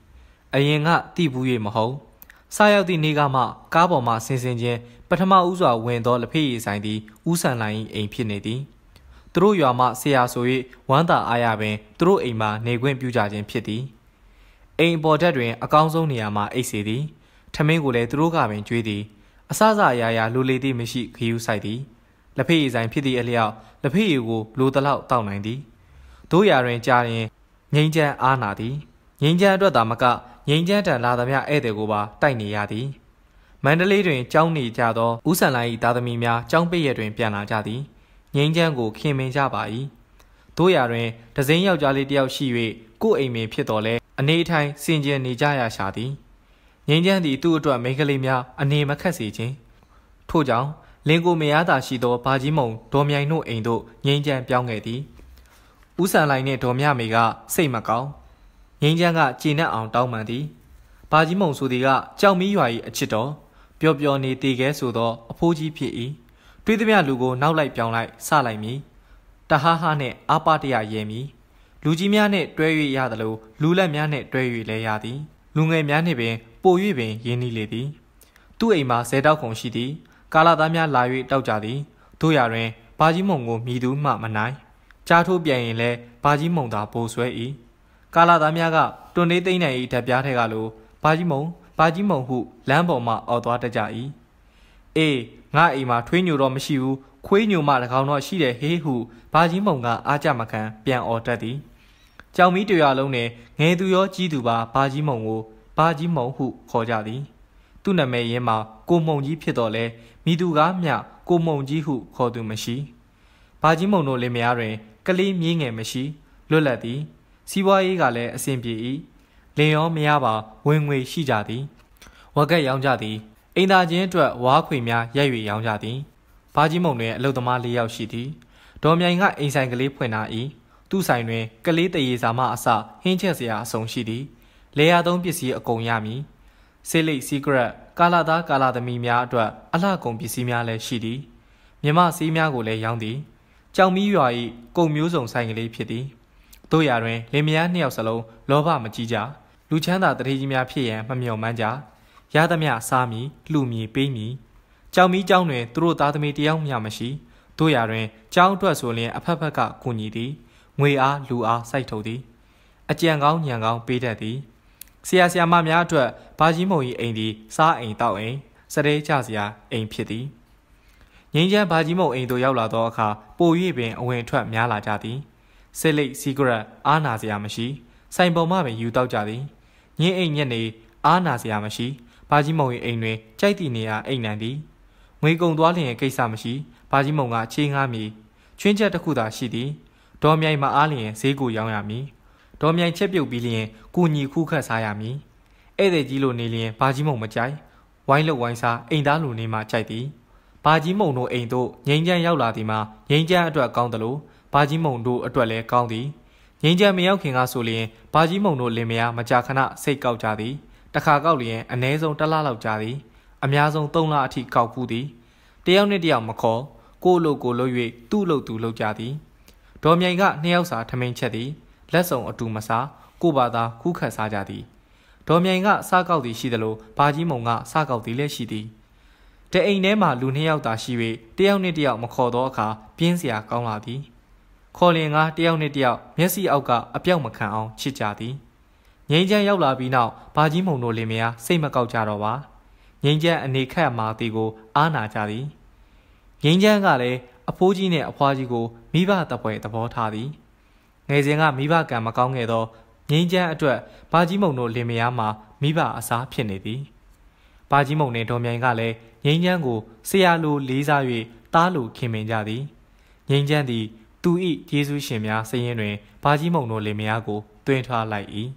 ရင်ကတိဘူး၍မဟုတ်စားရောက်သည့်နေ့ကမှကားပေါ်မှဆင်းချင်းပထမဦးစွာဝင်သောလက်ဖေးရည်ဆိုင်သည်ဦးဆန်လိုင်း၏အိမ်ဖြစ်နေသည်သူတို့ရွာမှဆရာဆို၍ဝမ်းသာအားရပင်သူတို့အိမ်မှာနေခွင့်ပြုကြခြင်းဖြစ်သည်အိမ်ပေါ်ထက်တွင်အကောင်းဆုံးနေရာမှာအိတ်စေသည်ထမင်းကိုလည်းသူတို့ကပင်ကျွေးသည်အစစအရာရာလိုလေသည့်မရှိခရူးဆိုင်သည်လက်ဖေးရည်ဆိုင်ဖြစ်သည့်အလျောက်လက်ဖေးရည်ကိုလိုတလောက်တောက်နိုင်သည်တို့ရာတွင်ကြာရင်ငိမ့်ချမ်းအားနာသည်ငိမ့်ချမ်းအတွက်သာမကငိမ့်ချမ်းတန်လာသမျှဧည့်သည်ကိုပါတိုက်နေရသည်မန္တလေးတွင်ကျောင်းနေကြသောဦးဆန်လိုင်း၏သားသမီးများကျောင်းပိတ်ရက်တွင်ပြန်လာကြသည်ငိမ့်ချမ်းကိုခင်မင်ကြပါ၏တို့ရာတွင်ဒဇင်းယောက်ျားလေးတစ်ယောက်ရှိ၍ကို့အိမ်မင်ဖြစ်တော်လဲအနေထိုင်စင်ကြယ်နေကြရရှာသည်ငိမ့်ချမ်းသည်သူ့အတွက်မိန်းကလေးများအနေမခက်စေခြင်းထို့ကြောင့်လင်ကိုမယားသာရှိသောဘာကြီးမုံဒေါ်မြိုင်တို့အိမ်သို့ငိမ့်ချမ်းပြောင်းခဲ့သည်ဦးဆန်လိုင်းနှင့်ဒေါ်မြမေကစိတ်မကောင်းငိမ့်ချမ်းကကျေနပ်အောင်တောင်းပန်သည်ဘာကြီးမုံဆိုသည်ကကြောက်မီးရွာ၏အချစ်တော်ပျော်ပျော်နေတည်ခဲဆိုသောအဖိုးကြီးဖြစ်၏တွေးသမျှလူကိုနောက်လိုက်ပြောင်းလိုက်စလိုက်မည်တဟားဟားနှင့်အာပတရရဲမည်လူကြီးများနှင့်တွဲ၍ရသလိုလူလက်များနှင့်တွဲ၍လည်းရသည်လူငယ်များနှင့်ပင်ပို၍ပင်ရင်းနှီးလေသည်သူ့အိမ်မှာဇဲတောက်ခုံရှိသည်ကာလာသားများလာ၍တောက်ကြသည်တို့ရာတွင်ဘာကြီးမုံကိုမြည်သူမှမနိုင်ကြားထိုးပြန်ရင်လည်းဘာကြီးမုံသာပိုဆွဲ၏ကာလာသားများကတွန်လေးသိမ့်နိုင်၏ဓာတ်ပြားထဲကလိုဘာကြီးမုံဟုလမ်းပေါ်မှအော်သွားတတ်ကြ၏အေးငါအိမ်မှာထွေးညိုတော့မရှိဘူးခွေးညိုမှတကောင်တော့ရှိတယ်ဟေးဟုဘာကြီးမုံကအားကြမခံပြန်အော်တတ်သည်ကြောင်မီးတရွာလုံးနှင့်ငယ်သူရောကြီးသူပါဘာကြီးမုံကိုဘာကြီးမုံဟုခေါ်ကြသည်သူ့နာမည်ရင်းမှာကိုမုံကြီးဖြစ်တော်လဲမိသူကားမျှကိုမုံကြီးဟုခေါ်သူမရှိဘာကြီးမုံတို့လင်မယားတွင်ကလေးမြေးငယ်မရှိလွတ်လပ်သည်စီးပွားရေးကလည်းအဆင်ပြေ၏လင်ရောမရပါဝင်ငွေရှိကြသည်ဝက်ကက်ရောင်းကြသည်အိမ်သာချင်းအတွက်ဝါးခွေများရိုက်၍ရောင်းကြသည်ဘာကြီးမုံတွင်အလုပ်သမား၄ယောက်ရှိသည်ဒေါ်မြိုင်ကအိမ်ဆိုင်ကလေးဖွင့်ထား၏သူ့ဆိုင်တွင်ကလေးတရေစာမအစဟင်းချက်စရာအစုံရှိသည်လေယာသုံးပစ္စည်းအကုန်ရမည်ဆေးလိပ်စီကရက်ကာလာသားကာလာသမီးများအတွက်အလှကုန်ပစ္စည်းများလည်းရှိသည်မြမဆေးများကိုလည်းရောင်းသည်ကြောင်မီးရွာ၏ကုန်မျိုးစုံဆိုင်ကလေးဖြစ်သည်တို့ရာတွင်လင်မယားနှစ်ယောက်စလုံးလောဘမကြီးကြလူချမ်းသာတရေကြီးများဖြစ်ရန်မမျှော်မှန်းကြရသမျှစားမည်လှူမည်ပေးမည်ကြောင်မီးကျောင်းတွင်သူတို့သားသမီးတယောက်မျှမရှိတို့ရာတွင်ကျောင်းအတွက်ဆိုလျှင်အဖက်ဖက်ကကူညီသည်ငွေအားလူအားစိုက်ထုတ်သည်အကြံကောင်းညံကောင်းပေးတတ်သည်ဆရာမများအတွက်ဘာကြီးမုံ၏အိမ်သည်စားအိမ်တောက်အိမ်စတဲချစရာအိမ်ဖြစ်သည်ငင်းချမ်းဘာကြီးမုံအိမ်သို့ရောက်လာသောအခါပို၍ပင်အဝင်အထွက်များလာကြသည်ဆေးလိပ်စီကရက်အားနာစရာမရှိဆိုင်ပေါ်မှပင်ယူတောက်ကြသည်ညင်းအိမ်ညက်နေအားနာစရာမရှိဘာကြီးမုံ၏အိမ်တွင်ကြိုက်သည့်နေရာအိမ်နိုင်သည်ငွေကုန်သွားလျင်ကိစ္စမရှိဘာကြီးမုံကချေးငှားမည်ချွင်းချက်တစ်ခုသာရှိသည်ဒေါ်မြိုင်မအားလျင်ဈေးကိုရောင်းရမည်ဒေါ်မြိုင်ချက်ပြုတ်ပြီးလျင်ကူညီခုခတ်စားရမည်ဧည့်သည်ကြီးလိုနေလျင်ဘာကြီးမုံမကြိုက်ဝိုင်းလုတ်ဝိုင်းစားအိမ်သားလိုနေမှကြိုက်သည်ဘာကြီးမုံတို့အိမ်သို့ငိမ့်ချမ်းရောက်လာသည်မှာငိမ့်ချမ်းအတွက်ကောင်းတယ်လို့ဘာကြီးမုံတို့အတွက်လည်းကောင်းသည်ငိမ့်ချမ်းမရောက်ခင်ကဆိုလျင်ဘာကြီးမုံတို့လင်မယားမကြာခဏစိတ်ကောက်ကြသည်တခါကောက်လျင်အနည်းဆုံး1လလောက်ကြာသည်အများဆုံး3လအထိကောက်ဖူးသည်တယောက်နဲ့တယောက်မခေါ်ကို့လို့၍သူ့လို့သူလုပ်ကြသည်ဒေါ်မြိုင်က2ယောက်စာထမင်းချက်သည်လက်စုံအတူမစားကိုဘာသာခုခတ်စားကြသည်ဒေါ်မြိုင်ကစားကောက်သည်ရှိသလိုဘာကြီးမုံကစားကောက်သည်လည်းရှိသည်တအိမ်ထဲမှာလူ2ယောက်သာရှိ၍တယောက်နဲ့တယောက်မခေါ်သောအခါပြင်းစရာကောင်းလာသည်ခေါ်လျင်ကတယောက်နဲ့တယောက်မျက်စိအောက်ကအပြောက်မခံအောင်ချစ်ကြသည်ငိမ့်ချမ်းရောက်လာပြီးနောက်ဘာကြီးမုံတို့လင်မယားစိတ်မကောက်ကြတော့ပါငိမ့်ချမ်းအနေခက်မှာသည်ကိုအားနာကြသည်ငိမ့်ချမ်းကလည်းအဖိုးကြီးနဲ့အဖွားကြီးကိုမိဘတပ်ပွဲသဘောထားသည်ငယ်စဉ်ကမိဘကံမကောင်းခဲ့သောငိမ့်ချမ်းအတွက်ဘာကြီးမုံတို့လင်မယားမှာမိဘအစားဖြစ်နေသည်ဘာကြီးမုံနဲ့ဒေါ်မြိုင်ကလည်းငိမ့်ချမ်းကိုဆရာလိုလေးစား၍သားလိုခင်မင်ကြသည်ငိမ့်ချမ်းသည်သူ၏ယေရှုရှင်များစရင်တွင်ဘာကြီးမုံတို့လင်မယားကိုတွင်ထားလိုက်၏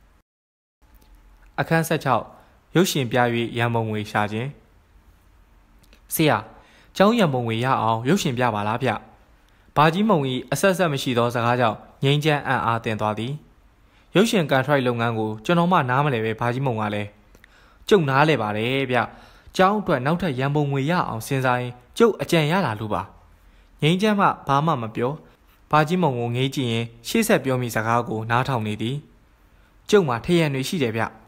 အခန်း16ရုပ်ရှင်ပြ၍ရန်ပုံငွေရှာခြင်းဆရာကျောင်းရန်ပုံငွေရအောင်ရုပ်ရှင်ပြပါလားဗျဘာကြီးမုံ၏အဆက်ဆက်မရှိသောစကားကြောင့်ငိမ့်ချမ်းအံ့အားသင့်သွားသည်ရုပ်ရှင်ကန်ထရိုက်လုပ်ငန်းကိုကျွန်တော်မှနားမလဲပဲဘာကြီးမုံကလည်းကျုပ်နားလဲပါတယ်ဗျကျောင်းအတွက်နောက်ထပ်ရန်ပုံငွေရအောင်စဉ်းစားရင်ကျုပ်အကြံရလာလို့ပါငိမ့်ချမ်းမှဘာမှမပြောဘာကြီးမုံကိုငေးကြည့်ရင်ရှေ့ဆက်ပြောမိစကားကိုနားထောင်နေသည်ကျုပ်မှာထရံတွေရှိတယ်ဗျ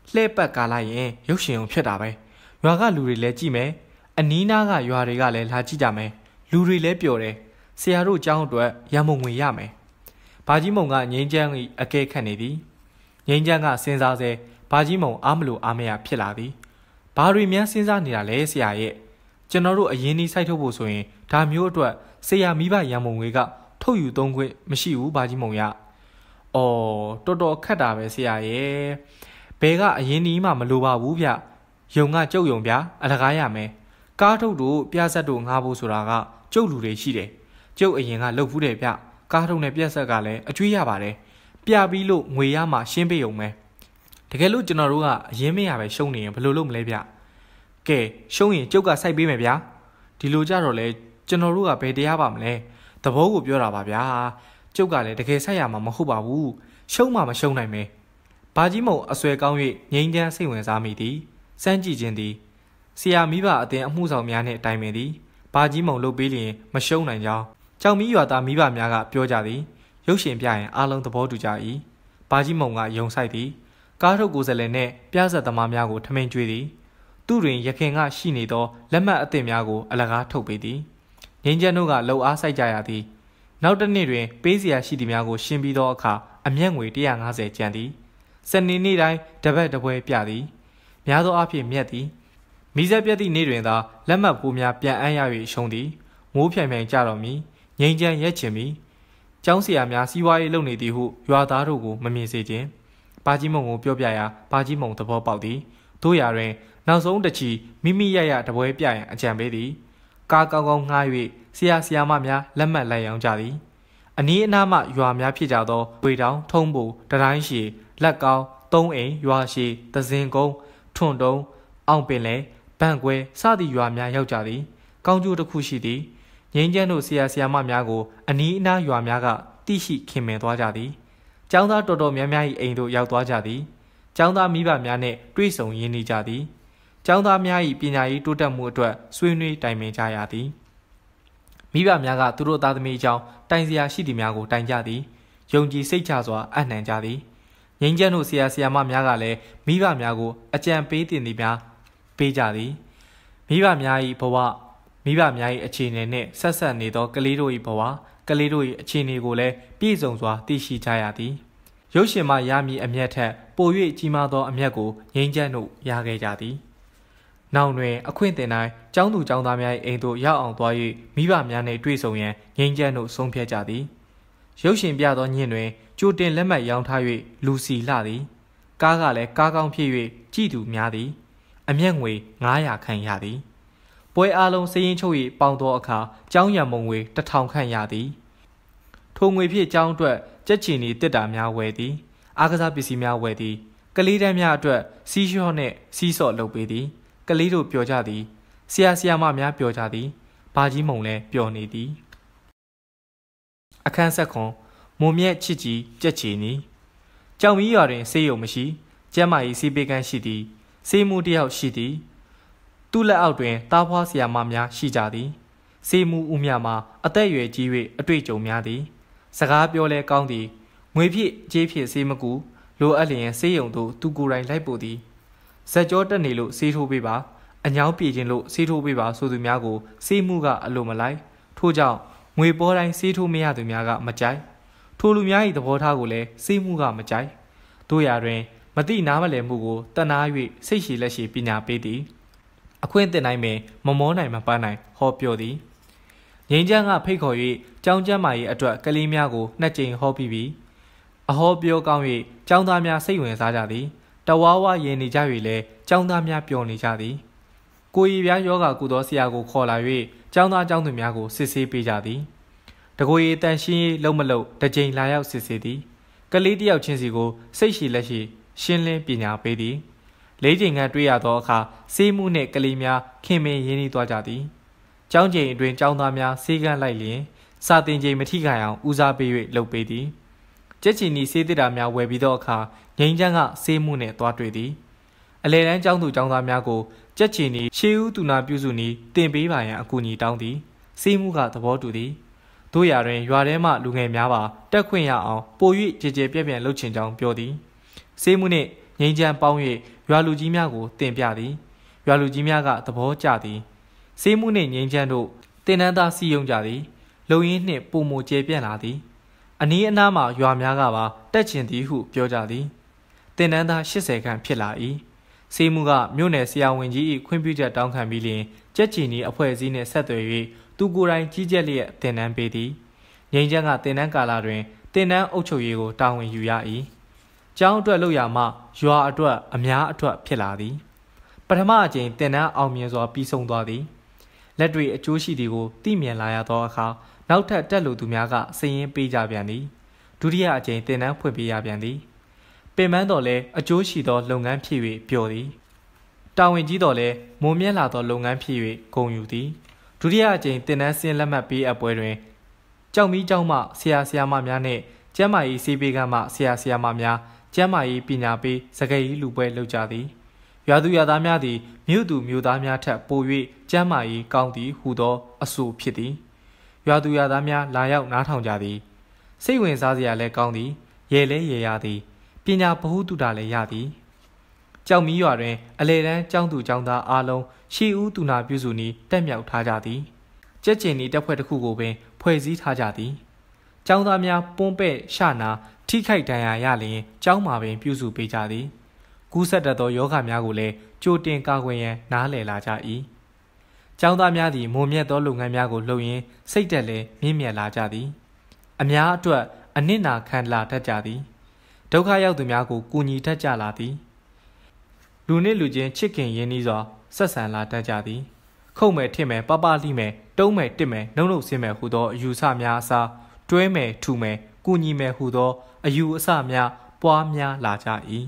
လှည့်ပတ်ကားလိုက်ရင်ရုပ်ရှင်ုံဖြစ်တာပဲရွာကလူတွေလည်းကြည့်မယ်အနီးနားကရွာတွေကလည်းလာကြည့်ကြမယ်လူတွေလည်းပျော်တယ်ဆရာတို့ကျောင်းအတွက်ရမုံငွေရမယ်ဘာကြီးမုံကငိမ့်ချမ်းကြီးအကဲခတ်နေသည်ငိမ့်ချမ်းကစဉ်းစားစေဘာကြီးမုံအားမလို့အားမရဖြစ်လာသည်ဘာတွေများစဉ်းစားနေတာလဲဆရာရဲ့ကျွန်တော်တို့အရင်ကြီးစိုက်ထုတ်ဖို့ဆိုရင်ဒါမျိုးအတွက်ဆရာမိဘရမုံငွေကထုတ်ယူသုံးခွင့်မရှိဘူးဘာကြီးမုံရအော်တော်တော်ခက်တာပဲဆရာရဲ့ဘဲကအရင်ကြီးမှမလိုပါဘူးဗျယုံကကြုတ်ယုံဗျအလကားရမယ်ကားထုတ်တို့ပြဆက်တို့ငားဖို့ဆိုတာကကျုပ်လူတွေရှိတယ်ကျုပ်အရင်ကလှုပ်ဖူးတယ်ဗျကားထုတ်နဲ့ပြဆက်ကလည်းအကျွေးရပါတယ်ပြပြီးလို့ငွေရမှရှင်းပေးုံပဲတကယ်လို့ကျွန်တော်တို့ကအရင်မရပဲရှုံးနေရင်ဘယ်လိုလုပ်မလဲဗျကဲရှုံးရင်ကျုပ်ကစိုက်ပေးမယ်ဗျာဒီလိုကြတော့လေကျွန်တော်တို့ကဘယ်တရားပါမလဲသဘောကိုပြောတာပါဗျာကျုပ်ကလည်းတကယ်စိုက်ရမှာမဟုတ်ပါဘူးရှုံးမှမရှုံးနိုင်မယ်ဘာကြီးမုံအဆွဲကောင်း၍ငိမ့်ချမ်းစိတ်ဝင်စားမိသည်စမ်းကြည့်ခြင်းသည်ဆရာမိဘအသင်အမှုဆောင်များနှင့်တိုင်ပင်သည်ဘာကြီးမုံလုပ်ပေးလျင်မရှုံးနိုင်ကြောင်းကြောင်မီးရွာသားမိဘများကပြောကြသည်ရုပ်ရှင်ပြရင်အားလုံးသဘောတူကြ၏ဘာကြီးမုံကယုံဆိုင်သည်ကားထုတ်ကိုယ်စားလှယ်နှင့်ပြဆက်သမားများကိုထမင်းကျွေးသည်သူတွင်ရခင်ကရှိနေသောလက်မှတ်အသစ်များကိုအလကားထုတ်ပေးသည်ငင်းကျန်းတို့ကလှုပ်အားစိုက်ကြရသည်နောက်တစ်နေ့တွင်ပေးစရာရှိသည်များကိုရှင်းပြီးသောအခါအမျက်ငွေ150ကျန်သည်စနေနေ့တိုင်းတပတ်တပွဲပြသည်များသောအားဖြင့်မြက်သည်မိဆက်ပြက်သည့်နေ့တွင်သာလက်မှတ်ဖိုးများပြန်အမ်းရ၍ရှုံးသည်မိုးဖြိုင်ဖြိုင်ကြတော်မူငိမ့်ချမ်းရက်ချင်ပြီးကျောင်းဆရာများစီးပွားရေးလုပ်နေသည်ဟုရွာသားတို့ကိုမမြင်စေခြင်းဘာကြီးမုံကိုပြောပြရာဘာကြီးမုံသဘောပေါက်သည်တို့ရာတွင်နောက်ဆုံးတစ်ချီမိမိရတပွဲပြရန်အကြံပေးသည်ကားကောင်းကောင်းငှား၍ဆရာဆရာမများလက်မှတ်လိုက်ရောင်းကြသည်အနီးအနားမှရွာများဖြစ်ကြသောဝေတောင်ထုံးပူတတိုင်းရှိလက်ကောင်းသုံးအိမ်ရွာရှိသဇင်ကုန်းထွန်တုံးအောင်ပင်လေဗန့်ကွဲစသည့်ရွာများရောက်ကြသည်ကောင်းကျိုးတစ်ခုရှိသည်ငင်းကျန်းတို့ဆရာဆရာမများကိုအနီးအနားရွာများကတိရှိခင်မင်သွားကြသည်ကျောင်းသားတော်တော်များများ၏အိမ်သို့ရောက်သွားကြသည်ကျောင်းသားမိဘများနှင့်တွေ့ဆုံရင်းနှီးကြသည်ကျောင်းသားများ၏ပညာရေးတိုးတက်မှုအတွက်ဆွေးနွေးတိုင်ပင်ကြရသည်မိဘများကသူတို့သားသမီးအကြောင်းတိုင်စရာရှိသည်များကိုတိုင်ကြသည်ယုံကြည်စိတ်ချစွာအနှံကြသည်ငင်းကျန်းတို့ဆရာဆရာမများကလည်းမိဘများကိုအကြံပေးတင်သည်များပေးကြသည်မိဘများ၏ဘဝမိဘများ၏အခြေအနေနှင့်ဆက်ဆက်နေသောကလေးတို့၏ဘဝကလေးတို့၏အခြေအနေကိုလည်းပြည့်စုံစွာသိရှိကြရသည်ရုပ်ရှင်မှရမည်အမျက်ထက်ပို၍ကြီးမားသောအမျက်ကိုငင်းကျန်းတို့ရခဲ့ကြသည်နောက်တွင်အခွင့်တင်တိုင်းကျောင်းသူကျောင်းသားများ၏အိမ်သို့ရောက်အောင်သွား၍မိဘများနှင့်တွေ့ဆုံရန်ငင်းကျန်းတို့ဆုံးဖြတ်ကြသည်ရုပ်ရှင်ပြသောညှင်းတွင်ကြိုတင်လက်မှတ်ရောင်းထား၍လူစီလှသည်ကားကလည်းကားကောင်းဖြစ်၍ကြည်သူများသည်အမျက်ငွေ900ခန့်ရသည်ပွဲအားလုံးစည်ရင်ချုပ်၍ပေါင်သောအခါကျောင်းရံမုံငွေ1000ခန့်ရသည်ထိုငွေဖြင့်ကျောင်းအတွက်ကြက်ချီနီတစ်တာများဝယ်သည်အားကစားပစ္စည်းများဝယ်သည်ကလေးတန်းများအတွက်စီးလျှော့နှင့်စီးစော့လုပ်ပေးသည်ကလေးတို့ပျော်ကြသည်ဆရာဆရာမများပျော်ကြသည်ဘာကြီးမုံလည်းပျော်နေသည်အခန်းဆက်ခွန်မွန်မြက်ချစ်ကြီးကြက်ချီနီကြောင်မီးရွာတွင်ဆေးရုံမရှိကျမ်းမာရေးစီးပေးကမ်းရှိသည်ဆေးမှုတစ်ယောက်ရှိသည်သူ့လက်အောက်တွင်သားဖွားဆရာမများရှိကြသည်ဆေးမှုဦးများမှာအသက်အရွယ်ကြီး၍အတွေ့အကြုံများသည်စကားပြောလဲကောင်းသည်ငွေဖြည့်ကြေးဖြည့်ဆေးမကူလိုအပ်လျင်ဆေးရုံသို့သူကိုယ်တိုင်လိုက်ပို့သည်ဇက်ကြောတက်နေလို့ဆေးထိုးပေးပါအညောင်းပြေခြင်းလို့ဆေးထိုးပေးပါဆိုသူများကိုဆေးမှုကအလိုမလိုက်ထို့ကြောင့်ငွေပေါ်တိုင်းဆေးထိုးမရသူများကမကြိုက်ထိုလူများ၏သဘောထားကိုလည်းဆေးမှုကမကြိုက်တို့ရာတွင်မတိနားမလည်မှုကိုတနာ၍စိတ်ရှိလက်ရှိပညာပေးသည်အခွင့်တင်နိုင်ပင်မမောနိုင်မပန်းနိုင်ဟောပြောသည်ငိမ့်ချမ်းကဖိတ်ခေါ်၍ကျောင်းကျမ်းမာရေးအတွက်ကလေးများကို2ကြိမ်ဟောပြီးပြီအဟောပြောကောင်း၍ကျောင်းသားများစိတ်ဝင်စားကြသည်တဝါဝရင်နေကြ၍လည်းကျောင်းသားများပျော်နေကြသည်ကိုရီပြားယောဂကုသောဆရာကိုခေါ်လာ၍ကျောင်းသားကျောင်းသူများကိုစစ်ဆေးပေးကြသည်တကိုရီတန်ရှင်းရေးလုံးမလုံး2ကြိမ်လာရောက်စစ်ဆေးသည်ကလေးတယောက်ချင်းစီကိုစိတ်ရှိလက်ရှိရှင်းလင်းပညာပေးသည်4ကြိမ်ခန့်တွေ့ရသောအခါဆေးမှုနှင့်ကလေးများခင်မင်ရင်းနှီးသွားကြသည်ကျောင်းချိန်အတွင်းကျောင်းသားများဆေးကန်းလိုက်လျင်စာတင်ချိန်မထိခိုင်အောင်ဦးစားပေး၍လုပ်ပေးသည်ကြက်ချီနီဆေးသစ်တာများဝယ်ပြီးသောအခါငိမ့်ချမ်းကဆေးမှုနှင့်သွားတွေ့သည်အလဲတန်းကျောင်းသူကျောင်းသားများကိုကြက်ချီနီရှေးဦးသူနာပြုစုနည်းတင်ပေးပါရန်အကူအညီတောင်းသည်ဆေးမှုကသဘောတူသည်တို့ရာတွင်ရွာထဲမှလူငယ်များပါတက်ခွင့်ရအောင်ပို၍ကြေကြေပြက်ပြက်လှုပ်ချင်ကြောင်းပြောသည်ဆေးမှုနှင့်ငိမ့်ချမ်းပေါင်း၍ရွာလူကြီးများကိုတင်ပြသည်ရွာလူကြီးများကသဘောကျသည်စေးမှုနှင့်ငိမ့်ချမ်းတို့တင်နန်းသားစီယုံကြသည်လုံရင်းနှင့်ပုံမကျေပြန့်လာသည်အနီးအနားမှရွာများကပါတက်ချင်သည်ဟုပြောကြသည်တင်နန်းသား80ခန့်ဖြစ်လာ၏စေးမှုကမြို့နယ်ဆရာဝန်ကြီး၏ခွင့်ပြုချက်တောင်းခံပြီးလျှင်ကြက်ချီနီအဖွဲ့အစည်းနှင့်ဆက်သွယ်၍သူကိုယ်တိုင်ကြီးကြပ်လျက်တင်နန်းပေးသည်ငိမ့်ချမ်းကတင်နန်းကာလတွင်တင်နန်းအုပ်ချုပ်ရေးကိုတာဝန်ယူရ၏ကျောင်းအတွက်လုပ်ရမှရွာအတွက်အများအတွက်ဖြစ်လာသည်ပထမအကြိမ်တင်နန်းအောင်မြင်စွာပြီးဆုံးသွားသည်လက်တွေ့အကျိုးရှိသည်ကိုသိမြင်လာရသောအခါနောက်ထပ်တက်လူသူများကစည်ရင်းပေးကြပြန်သည်ဒုတိယအကြိမ်တင်နန်းဖွင့်ပေးရပြန်သည်ပင်ပန်းတော်လဲအကျိုးရှိသောလုပ်ငန်းဖြစ်၍ပျော်သည်တာဝန်ကြီးတော်လဲမွန်မြတ်လာသောလုပ်ငန်းဖြစ်၍ဂုဏ်ယူသည်ဒုတိယအကြိမ်တင်နန်းစင်းလက်မှတ်ပေးအပ်ပွဲတွင်ကြောက်မီးကျောင်းမှဆရာဆရာမများနှင့်ကျမ်းမာရေးစေပေးကမ်းမှဆရာဆရာမများကျမ်းမာရေးပညာပေးစကားရေးလူပွဲလုပ်ကြသည်ရွာသူရွာသားများသည်မြို့သူမြို့သားများထက်ပို၍ကျမ်းမာရေးကောင်းသည်ဟုသောအဆိုဖြစ်သည်ရွာသူရွာသားများလာရောက်နားထောင်ကြသည်စိတ်ဝင်စားစရာလည်းကောင်းသည်ရဲလဲရဲရသည်ပညာဗဟုသုတလည်းရသည်ကြောက်မီးရွာတွင်အလေတန်းကျောင်းသူကျောင်းသားအားလုံးရှီဦးသူနာပြုစုနည်းတက်မြောက်ထားကြသည်ကြက်ကျင်ဤတပ်ဖွဲ့တစ်ခုကိုပင်ဖွဲ့စည်းထားကြသည်ကျောင်းသားများပွန်းပဲ့ရှနာထိခိုက်ဒဏ်ရာရလျင်ကျောင်းမှာပင်ပြုစုပေးကြသည်ကူးစက်တတ်သောယောဂများကိုလည်းကြိုတင်ကာကွယ်ရန်နားလည်လာကြ၏ကျောင်းသားများသည်မွန်မြတ်သောလုပ်ငန်းများကိုလုပ်ရင်းစိတ်တက်လည်းမြင့်မြတ်လာကြသည်အများအတွက်အနစ်နာခံလာတတ်ကြသည်ဒုက္ခရောက်သူများကိုကူညီတတ်ကြလာသည်လူနှင့်လူချင်းချစ်ခင်ရင်းနှီးစွာဆက်ဆံလာတတ်ကြသည်ခုတ်မယ်ထစ်မယ်ပပလိမယ်တုံးမယ်တစ်မယ်နှုံနှုတ်ဆင်းမယ်ဟူသောအယူဆများအစားတွဲမယ်ထူမယ်ကူညီမယ်ဟူသောအယူအဆများပွားများလာကြ၏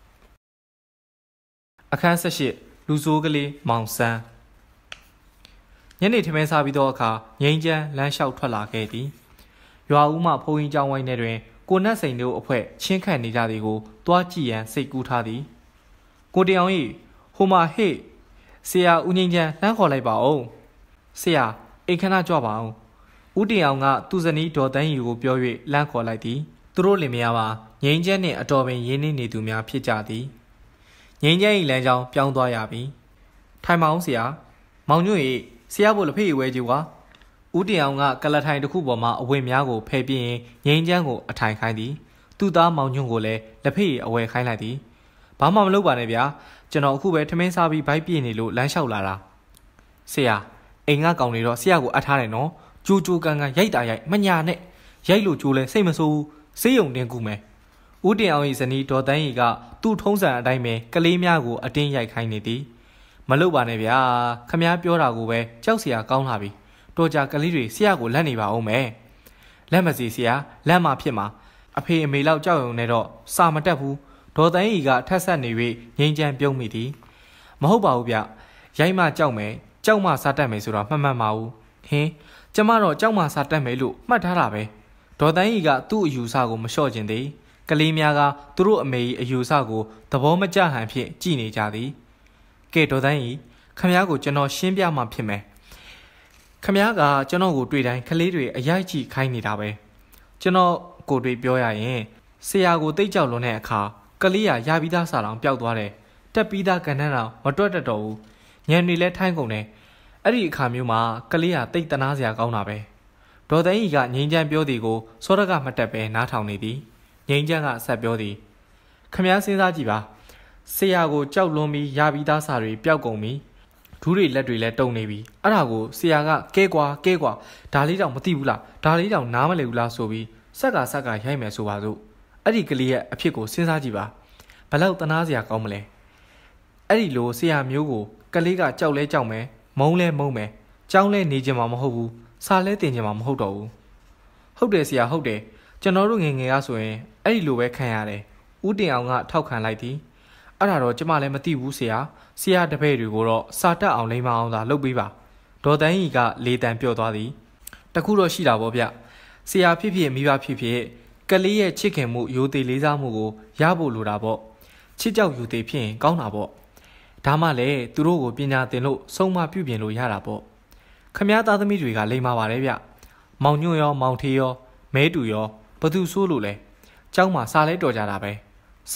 အခန်း18လူဆိုးကလေးမောင်ဆန်းညနေထမင်းစားပြီးသောအခါငိမ့်ချမ်းလမ်းလျှောက်ထွက်လာခဲ့သည်ရွာဦးမှဘုံကြီးကျောင်းဝိုင်းထဲတွင်ကိုနတ်စိန်တို့အဖွဲ့ချင်းခန့်နေကြသည်ကိုတွားကြည့်ရန်စိတ်ကူးထားသည်ကိုတအောင်၏ဟိုမှာဟေ့ဆရာဦးငိမ့်ချမ်းလှမ်းခေါ်လိုက်ပါဦးဆရာအိမ်ခဏကြွပါအောင်ဦးတင်အောင်ကသူ့ဇနီးဒေါ်တန်းရီကိုပြော၍လှမ်းခေါ်လိုက်သည်သူတို့လင်မယားပါငိမ့်ချမ်းနှင့်အတော်ပင်ရင်းနှီးနေသူများဖြစ်ကြသည်ငိမ့်ချမ်း၏လမ်းကြောင်းပြောင်းသွားရပြီထိုင်ပါအောင်ဆရာမောင်ညွန့်၏ဆရာဘို့လက်ဖေးဝဲကြည့်ကွာဦးတင်အောင်ကကလထိုင်တစ်ခုပေါ်မှအဝတ်များကိုဖယ်ပြင်းငိမ့်ချမ်းကိုအထိုင်ခိုင်းသည်သူ့သားမောင်ညွန့်ကိုလည်းလက်ဖေးအဝယ်ခိုင်းလိုက်သည်ဘာမှမလုပ်ပါနဲ့ဗျာကျွန်တော်အခုပဲထမင်းစားပြီးဘိုက်ပြည့်နေလို့လမ်းလျှောက်လာတာဆရာအိမ်ကကောင်နေတော့ဆရာကိုအပ်ထားတယ်နော်ကြိုးကြိုးကန်ကန်ရိုက်တာရိုက်မညာနဲ့ရိုက်လို့ကြိုးလဲစိတ်မဆိုးဘူးစေးရုံတင်ကူမယ်ဦးတင်အောင်၏ဇနီးဒေါ်တန်းရီကသူ့ထုံးစံအတိုင်းပဲကလေးများကိုအတင်းရိုက်ခိုင်းနေသည်မလုပ်ပါနဲ့ဗျာခမားပြောတာကိုပဲကြောက်စရာကောင်းလာပြီတော်ကြကလေးတွေဆရာကိုလက်နေပါအောင်မယ်လက်မစီဆရာလက်မဖြစ်မှာအဖေအမေလောက်ကြောက်ရုံနဲ့တော့စာမတက်ဘူးဒေါ်တန်းရီကထက်ဆက်နေ၍ငိမ့်ချမ်းပြုံးမိသည်မဟုတ်ပါဘူးဗျရိုက်မှကြောက်မယ်ကြောက်မှစားတတ်မယ်ဆိုတော့မှတ်မှန်ပါဘူးဟင်းကျမတော့ကြောက်မှစားတတ်မယ်လို့မှတ်ထားတာပဲဒေါ်တန်းရီကသူ့အယူဆကိုမလျှော့ခြင်းသည်ကလေးများကသူတို့အမေ၏အယူဆကိုသဘောမကျဟန်ဖြင့်ကြည်နေကြသည်ကဲဒေါ်တန်းရီခမည်းကိုကျွန်တော်ရှင်းပြမှဖြစ်မယ်ခမည်းကကျွန်တော်ကိုတွေ့တိုင်းကလေးတွေအရိုက်ကြည့်ခိုင်းနေတာပဲကျွန်တော်ကိုတွေ့ပြောရရင်ဆရာကိုတိတ်ကြောက်လွန်းတဲ့အခါကလေးရပြီးသားစာလောင်ပျောက်သွားတယ်တက်ပြီးသားကန်နှန်းတော်မတွက်တတ်တော့ဘူးညံနေလဲထိုင်းကုန်တယ်အဲ့ဒီအခါမျိုးမှာကလေးရတိတ်တနာစရာကောင်းတာပဲဒေါ်သိန်းကြီးကငိမ့်ချမ်းပြောသည်ကိုစောရကမတက်ပဲနားထောင်နေသည်ငိမ့်ချမ်းကဆက်ပြောသည်ခမည်းစဉ်းစားကြည့်ပါဆရာကိုကြောက်လွန်ပြီးရပြီးသားစာတွေပျောက်ကုန်ပြီဒူးတွေလက်တွေလည်းတုံနေပြီအဲ့ဒါကိုဆရာကကဲကွာဒါလေးတောင်မသိဘူးလားဒါလေးတောင်နားမလည်ဘူးလားဆိုပြီးဆက်ကရိုက်မယ်ဆိုပါစို့အဲ့ဒီကလေးရဲ့အဖြစ်ကိုစဉ်းစားကြည့်ပါဘယ်လောက်တနာစရာကောင်းမလဲအဲ့ဒီလိုဆရာမျိုးကိုကလေးကကြောက်လဲကြောက်မယ်မုန်းလဲမုန်းမယ်ကြောင်းလဲနေခြင်းမှာမဟုတ်ဘူးစာလဲတင်ခြင်းမှာမဟုတ်တော့ဘူးဟုတ်တယ်ဆရာဟုတ်တယ်ကျွန်တော်တို့ငယ်ငယ်ကဆိုရင်အဲ့ဒီလိုပဲခံရတယ်ဦးတင်အောင်ကထောက်ခံလိုက်သည်အဲ့ဒါတော့ကျမလည်းမသိဘူးဆရာတပည့်တွေကိုတော့စာတက်အောင်လိမ့်မအောင်သာလုပ်ပေးပါဒေါ်တန်းကြီးကလေတံပြော့သွားသည်တခုတော့ရှိတာပေါ့ဗျဆရာဖြစ်ဖြစ်မိဘဖြစ်ဖြစ်ကလေးရဲ့ချစ်ခင်မှုယိုသေးလေးစားမှုကိုရဖို့လိုတာပေါ့ချစ်ကြောက်ယူသေးဖြစ်ရင်ကောင်းတာပေါ့ဒါမှလည်းသူတို့ကိုပညာသင်လို့ဆုံးမပြုပြင်လို့ရတာပေါ့ခမည်းသားသမီးတွေကလိမ္မာပါတယ်ဗျမောင်ညွန့်ရောမောင်ထေးရောမဲတူရောဘသူဆိုးလို့လဲကျောင်းမှာစာလဲတော်ကြတာပဲဆရာ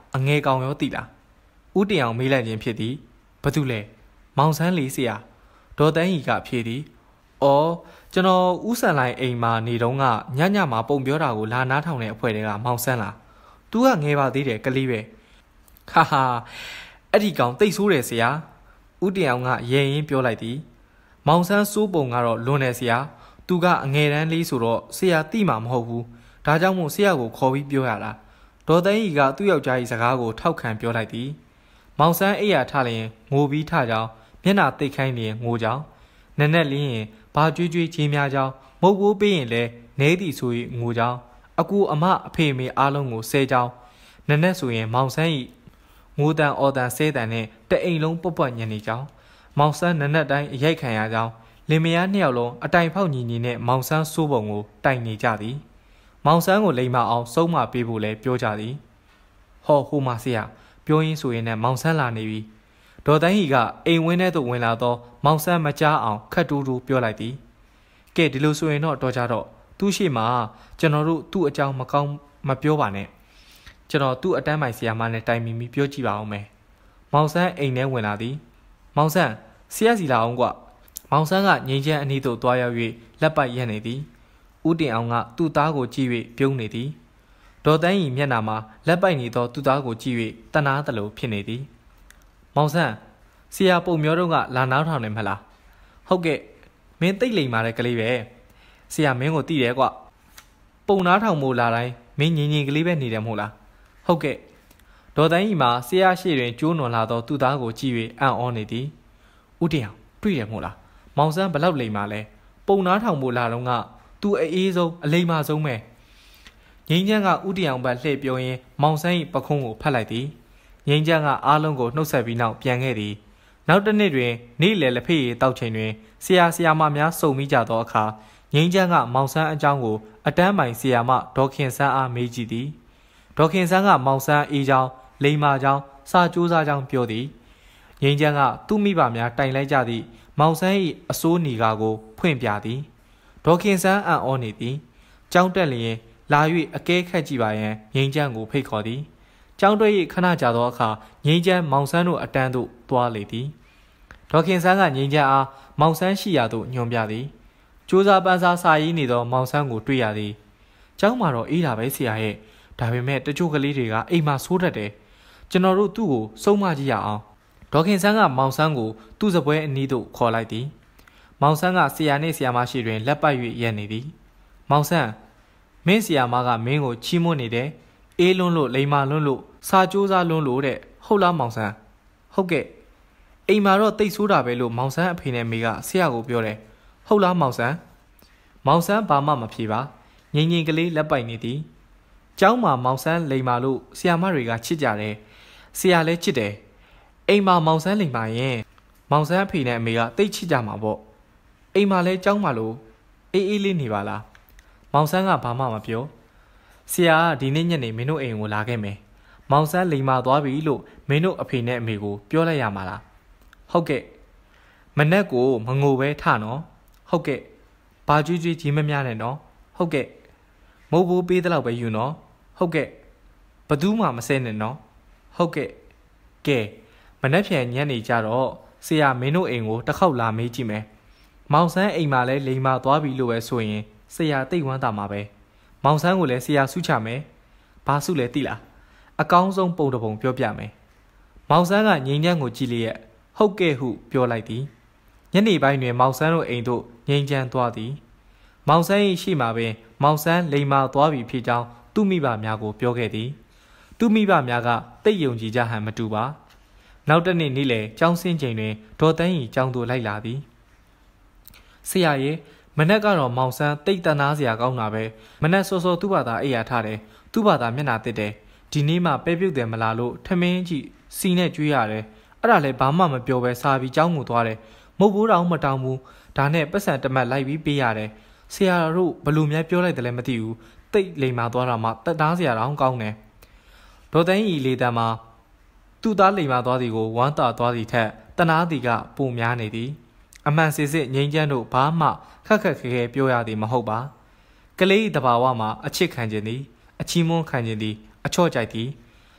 အငဲကောင်ရောတိလားဦးတင်အောင်မေးလိုက်ခြင်းဖြစ်သည်ဘာတူလဲမောင်ဆန်းလေးဆရာဒေါ်တန်းကြီးကဖြေသည်အော်ကျွန်တော်ဦးဆန်လိုက်အိမ်မှာနေတော့ကညမှာပုံပြောတာကိုလာနားထောင်တဲ့အဖွဲတွေကမောင်ဆန်းလားသူကငဲပါသေးတယ်ကလေးပဲဟာဟာအဲ့ဒီကောင်တိတ်ဆိုးတယ်ဆရာဦးတင်အောင်ကရဲရင်ပြောလိုက်သည်မောင်ဆန်းစိုးပုံကတော့လွန်တယ်ဆရာသူကအငဲတန်းလေးဆိုတော့ဆရာတိမှာမဟုတ်ဘူးဒါကြောင့်မို့ဆရာကိုခေါ်ပြီးပြောရတာဒေါ်သိန်းကြီးကသူ့ယောက်ျားကြီးစကားကိုထောက်ခံပြောလိုက်သည်မောင်ဆန်းအိယာထလျင်ငိုပြီးထကြောင်းမျက်နှာတိတ်ခိုင်းနေငိုကြောင်းနက်နက်လင်းရင်ဘာကြွေးကြွေးချင်းများကြောင်းမုတ်ကိုပေးရင်လဲနဲသည်ဆို၍ငိုကြောင်းအကူအမအဖေမေအားလုံးကိုဆဲကြောင်းနက်နက်ဆိုရင်မောင်ဆန်း၏ငိုတန်အော်တန်ဆဲတန်နဲ့တအိမ်လုံးပွတ်ပွတ်ညံနေကြောင်းမောင်ဆန်းနက်နက်တိုင်းအရိုက်ခံရကြောင်းလင်မယားနှစ်ယောက်လုံးအတိုင်ဖောက်ညီညီနဲ့မောင်ဆန်းစိုးပုံကိုတိုင်နေကြသည်မောင်ဆန်းကိုလိမ္မာအောင်စုံးမပေးဖို့လဲပြောကြသည်ဟောဟိုမှာဆရာပြောရင်းဆိုရင်နဲ့မောင်ဆန်းလာနေပြီဒေါ်တန်းကြီးကအိမ်ဝင်းထဲသို့ဝင်လာတော့မောင်ဆန်းမကြားအောင်ခတ်တူးတူးပြောလိုက်သည်ကဲဒီလိုဆိုရင်တော့ကြတော့သူ့ရှိမှာကျွန်တော်တို့သူ့အကြောင်းမကောင်းမပြောပါနဲ့ကျွန်တော်သူ့အတန်းပိုင်ဆရာမနဲ့တိုင်မိပြောကြည့်ပါအောင်မယ်မောင်ဆန်းအိမ်ထဲဝင်လာသည်မောင်ဆန်းဆရာစီလာအောင်ကွမောင်ဆန်းကငိမ့်ချမ်းအနီးသို့တွားရောက်၍လက်ပိုက်ရက်နေသည်ဦးတင်အောင်ကသူ့သားကိုကြည့်၍ပြုံးနေသည်ဒေါ်တန်းကြီးမျက်နှာမှာလက်ပိုက်နေသောသူ့သားကိုကြည့်၍တနာသလိုဖြစ်နေသည်မောင်ဆန်းဆရာပုံမျိုးတော့ကလာနားထောင်နေမလားဟုတ်ကဲ့မင်းသိတ်လိမ်မာတဲ့ကလေးပဲဆရာမင်းကိုသိတယ်ကွပုံနားထောင်မို့လာတိုင်းမင်းငင်ငင်ကလေးပဲနေတယ်မဟုတ်လားဟုတ်ကဲ့ဒေါ်တန်းကြီးမှာဆရာရှိတွင်ကျိုးနွန်လာသောသူ့သားကိုကြည့်၍အံ့ဩနေသည်ဦးတင်အောင်တွေ့တယ်မဟုတ်လားမောင်ဆန်းဘလောက်လိမ်မာလဲပုံနားထောင်မို့လာတော့ကသူအေးဆုံးအလိမ်မာဆုံးပဲငိမ့်ချမ်းကဦးတင်အောင်ဘက်လှည့်ပြောရင်းမောင်ဆန်း၏ပခုံးကိုဖတ်လိုက်သည်ငိမ့်ချမ်းကအားလုံးကိုနှုတ်ဆက်ပြီးနောက်ပြန်ခဲ့သည်နောက်တစ်နေ့တွင်နေ့လယ်လက်ဖေးရည်တောက်ချိန်တွင်ဆရာမများစုံမိကြသောအခါငိမ့်ချမ်းကမောင်ဆန်းအကြောင်းကိုအတန်းပိုင်ဆရာမဒေါ်ခင်ဆန်းအားမေးကြည့်သည်ဒေါ်ခင်ဆန်းကမောင်ဆန်းအေးကြောင်းလိမ်မာကြောင်းစာကြိုးစားကြောင်းပြောသည်ငိမ့်ချမ်းကသူ့မိဘများတိုင်လိုက်ကြသည့်မောင်ဆန်း၏အစိုးနီကာကိုဖွင့်ပြသည်ဒေါ်ခင်ဆန်းအံ့ဩနေသည်ကြောင်းတက်လျင်လာ၍အကဲခတ်ကြည့်ပါရန်ငိမ့်ချမ်းကိုဖိတ်ခေါ်သည်ကြောင်းတွေ့၏ခဏကြာသောအခါငိမ့်ချမ်းမောင်ဆန်းတို့အတန်းသို့သွားလေသည်ဒေါ်ခင်ဆန်းကငိမ့်ချမ်းအားမောင်ဆန်းရှိရာသို့ညွှန်ပြသည်ကြိုးစားပန်းစားစာရေးနေသောမောင်ဆန်းကိုတွေ့ရသည်ကျောင်းမှာတော့အေးတာပဲဆရာရဲ့ဒါပေမဲ့တချို့ကလေးတွေကအိမ်မှာဆိုးတတ်တယ်ကျွန်တော်တို့သူ့ကိုစုံမကြည့်ရအောင်ဒေါ်ခင်ဆန်းကမောင်ဆန်းကိုသူ့စပွဲအနီးသို့ခေါ်လိုက်သည်မောင်ဆန်းကဆရာနှင့်ဆရာမရှိတွင်လက်ပတ်၍ရက်နေသည်မောင်ဆန်းမင်းဆရာမကမင်းကိုချီးမွမ်းနေတယ်အေးလွန်းလို့လိမ်မာလွန်းလို့စာကြိုးစားလွန်းလို့တဲ့ဟုတ်လားမောင်ဆန်းဟုတ်ကဲ့အိမ်မှာတော့တိတ်ဆိုးတာပဲလို့မောင်ဆန်းအဖေနဲ့မေကဆရာကိုပြောတယ်ဟုတ်လားမောင်ဆန်းဘာမှမဖြေပါငိမ့်ငိမ့်ကလေးလက်ပိုက်နေသည်ကျောင်းမှာမောင်ဆန်းလိမ်မာလို့ဆရာမတွေကချစ်ကြတယ်ဆရာလည်းချစ်တယ်အိမ်မှာမောင်ဆန်းလိမ်မာရင်မောင်ဆန်းအဖေနဲ့အမေကတိတ်ချစ်ကြမှာပေါ့အိမ်မှာလည်းကျောင်းမှာလို့အေးအေးလေးနေပါလားမောင်ဆန်းကဘာမှမပြောဆရာကဒီနေ့ညနေမင်းတို့အိမ်ကိုလာခဲ့မယ်မောင်ဆန်းလိမ်မာသွားပြီလို့မင်းတို့အဖေနဲ့အမေကိုပြောလိုက်ရမှာလားဟုတ်ကဲ့မနက်ကိုမငိုပဲထနော်ဟုတ်ကဲ့ဘာကြွေးကြွေးကြီးမများနဲ့နော်ဟုတ်ကဲ့မုတ်ဘိုးပေးတဲ့လောက်ပဲယူနော်ဟုတ်ကဲ့ဘသူမှမဆဲနဲ့နော်ဟုတ်ကဲ့ကဲမနက်ဖြန်ညနေကြတော့ဆရာမင်းတို့အိမ်ကိုတစ်ခေါက်လာမေးကြည့်မယ်မောင်ဆန်းအိမ်မှာလည်းလိမ်မာသွားပြီလို့ပဲဆိုရင်ဆရာတိတ်ဝမ်းသာမှာပဲမောင်ဆန်းကိုလည်းဆရာဆုချမယ်ဘာဆုလဲသိလားအကောင်းဆုံးပုံတစ်ပုံပြောပြမယ်မောင်ဆန်းကငိမ့်ချမ်းကိုကြည့်လျက်ဟုတ်ကဲ့ဟုပြောလိုက်သည်ညနေပိုင်းတွင်မောင်ဆန်းတို့အိမ်သို့ငိမ့်ချမ်းသွားသည်မောင်ဆန်း၏ရှိမှပင်မောင်ဆန်းလိမ်မာသွားပြီဖြစ်ကြောင်းသူ့မိဘများကိုပြောခဲ့သည်သူ့မိဘများကတိတ်ယုံကြည်ကြဟန်မတူပါနောက်တစ်နေ့နေ့လယ်ကျောင်းဆင်းချိန်တွင်ဒေါ်တန်း၏ကျောင်းသို့လိုက်လာသည်ဆရာရဲ့မနက်ကတော့မောင်ဆန်းတိတ်တနာစရာကောင်းတာပဲမနက်စောစောသူ့ဘာသာအိယာထားတယ်သူ့ဘာသာမျက်နှာတစ်တယ်ဒီနေ့မှပဲပြုတ်တယ်မလားလို့ထမင်းကြီးစီနဲ့ကျွေးရတယ်အဲ့ဒါလည်းဘာမှမပြောပဲစာပြီးကျောင်းကိုသွားတယ်မုတ်ဘိုးတောင်မတောင်းဘူးဒါနဲ့ပတ်စံတမတ်လိုက်ပြီးပေးရတယ်ဆရာတို့ဘလို့များပြောလိုက်တယ်လည်းမသိဘူးတိတ်လိမ်မာသွားတာမှတက်သားစရာတောင်ကောင်းတယ်ဒေါ်တန်းဤလေတံမှာသူ့သားလိမ်မာသွားသည်ကိုဝမ်းသာသွားသည်ထက်တနာသည်ကပိုများနေသည်အမှန်စစ်စစ်ငိမ့်ချမ်းတို့ဘာမှခက်ခက်ခဲခဲပြောရသည်မဟုတ်ပါကလေးတဘာဝမှာအချစ်ခံခြင်းသည်အချီးမွမ်းခံခြင်းသည်အချော့ကြိုက်သည်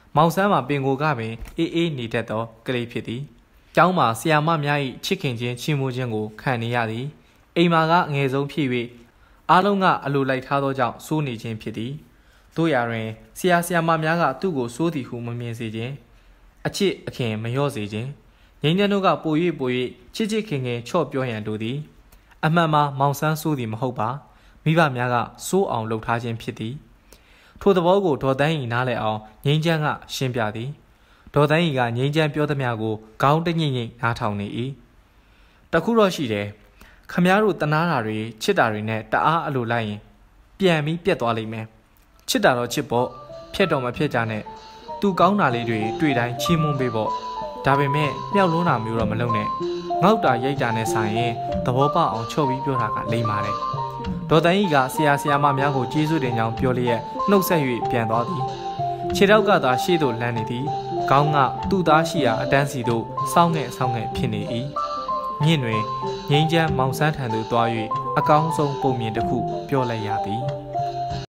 မောင်ဆန်းမှာပင်ကိုကပင်အေးနေတတ်သောကလေးဖြစ်သည်ကျောင်းမှာဆရာမများ၏ချစ်ခင်ခြင်းချီးမွမ်းခြင်းကိုခံနေရသည်အိမ်မှာကအငယ်ဆုံးဖြစ်၍အားလုံးကအလိုလိုက်ထားသောကြောင့်စိုးနေခြင်းဖြစ်သည်တို့ရာတွင်ဆရာမများကသူ့ကိုစိုးသည်ဟုမမြင်စေခြင်းအချစ်အခင်မလျော့စေခြင်းငိမ့်တဲ့တို့ကပို၍ချစ်ခင်ချော့ပြောရန်တို့သည်အမှန်မှာမောင်ဆန်းစိုးသည်မဟုတ်ပါမိဘများကစိုးအောင်လှုပ်ထားခြင်းဖြစ်သည်ထိုသဘောကိုဒေါ်တန်းဤနားလည်အောင်ငိမ့်ချမ်းကရှင်းပြသည်ဒေါ်တန်းဤကငိမ့်ချမ်းပြောသမျှကိုခေါင်းတညိမ့်နားထောင်နေ၏တခုတော့ရှိတယ်ခမားတို့တနာတာတွေချစ်တာတွေနဲ့တအားအလိုလိုက်ရင်ပြန်ပြီးပြတ်သွားလိမ့်မယ်ချစ်တာတော့ချစ်ပေါ့ဖြတ်တော့မဖြတ်ကြနဲ့သူကောင်းတာလေးတွေတွေ့တိုင်းချီးမွမ်းပေးပေါ့ဒါပေမဲ့မြောက်လွန်းတာမျိုးတော့မလုပ်နဲ့ငေါက်တာရိတ်တာနဲ့ဆိုင်ရင်သဘောပေါက်အောင်ချော့ပြီးပြောတာကလိမ့်ပါတယ်ဒေါ်တန်းဤကဆရာမများကိုကျေးဇူးတင်ကြောင်းပြောလျက်နှုတ်ဆက်၍ပြန်သွားသည်ခြေထောက်ကသာရှေ့သို့လှမ်းနေသည်ခေါင်းကသူ့သားရှိရာအတန်းစီသို့စောင်းငဲ့ဖြစ်နေ၏မြင့်တွင်ငိမ့်ချမ်းမောင်ဆန်းထံသို့သွား၍အကောင်းဆုံးပုံမြင်တစ်ခုပြောလိုက်ရသည်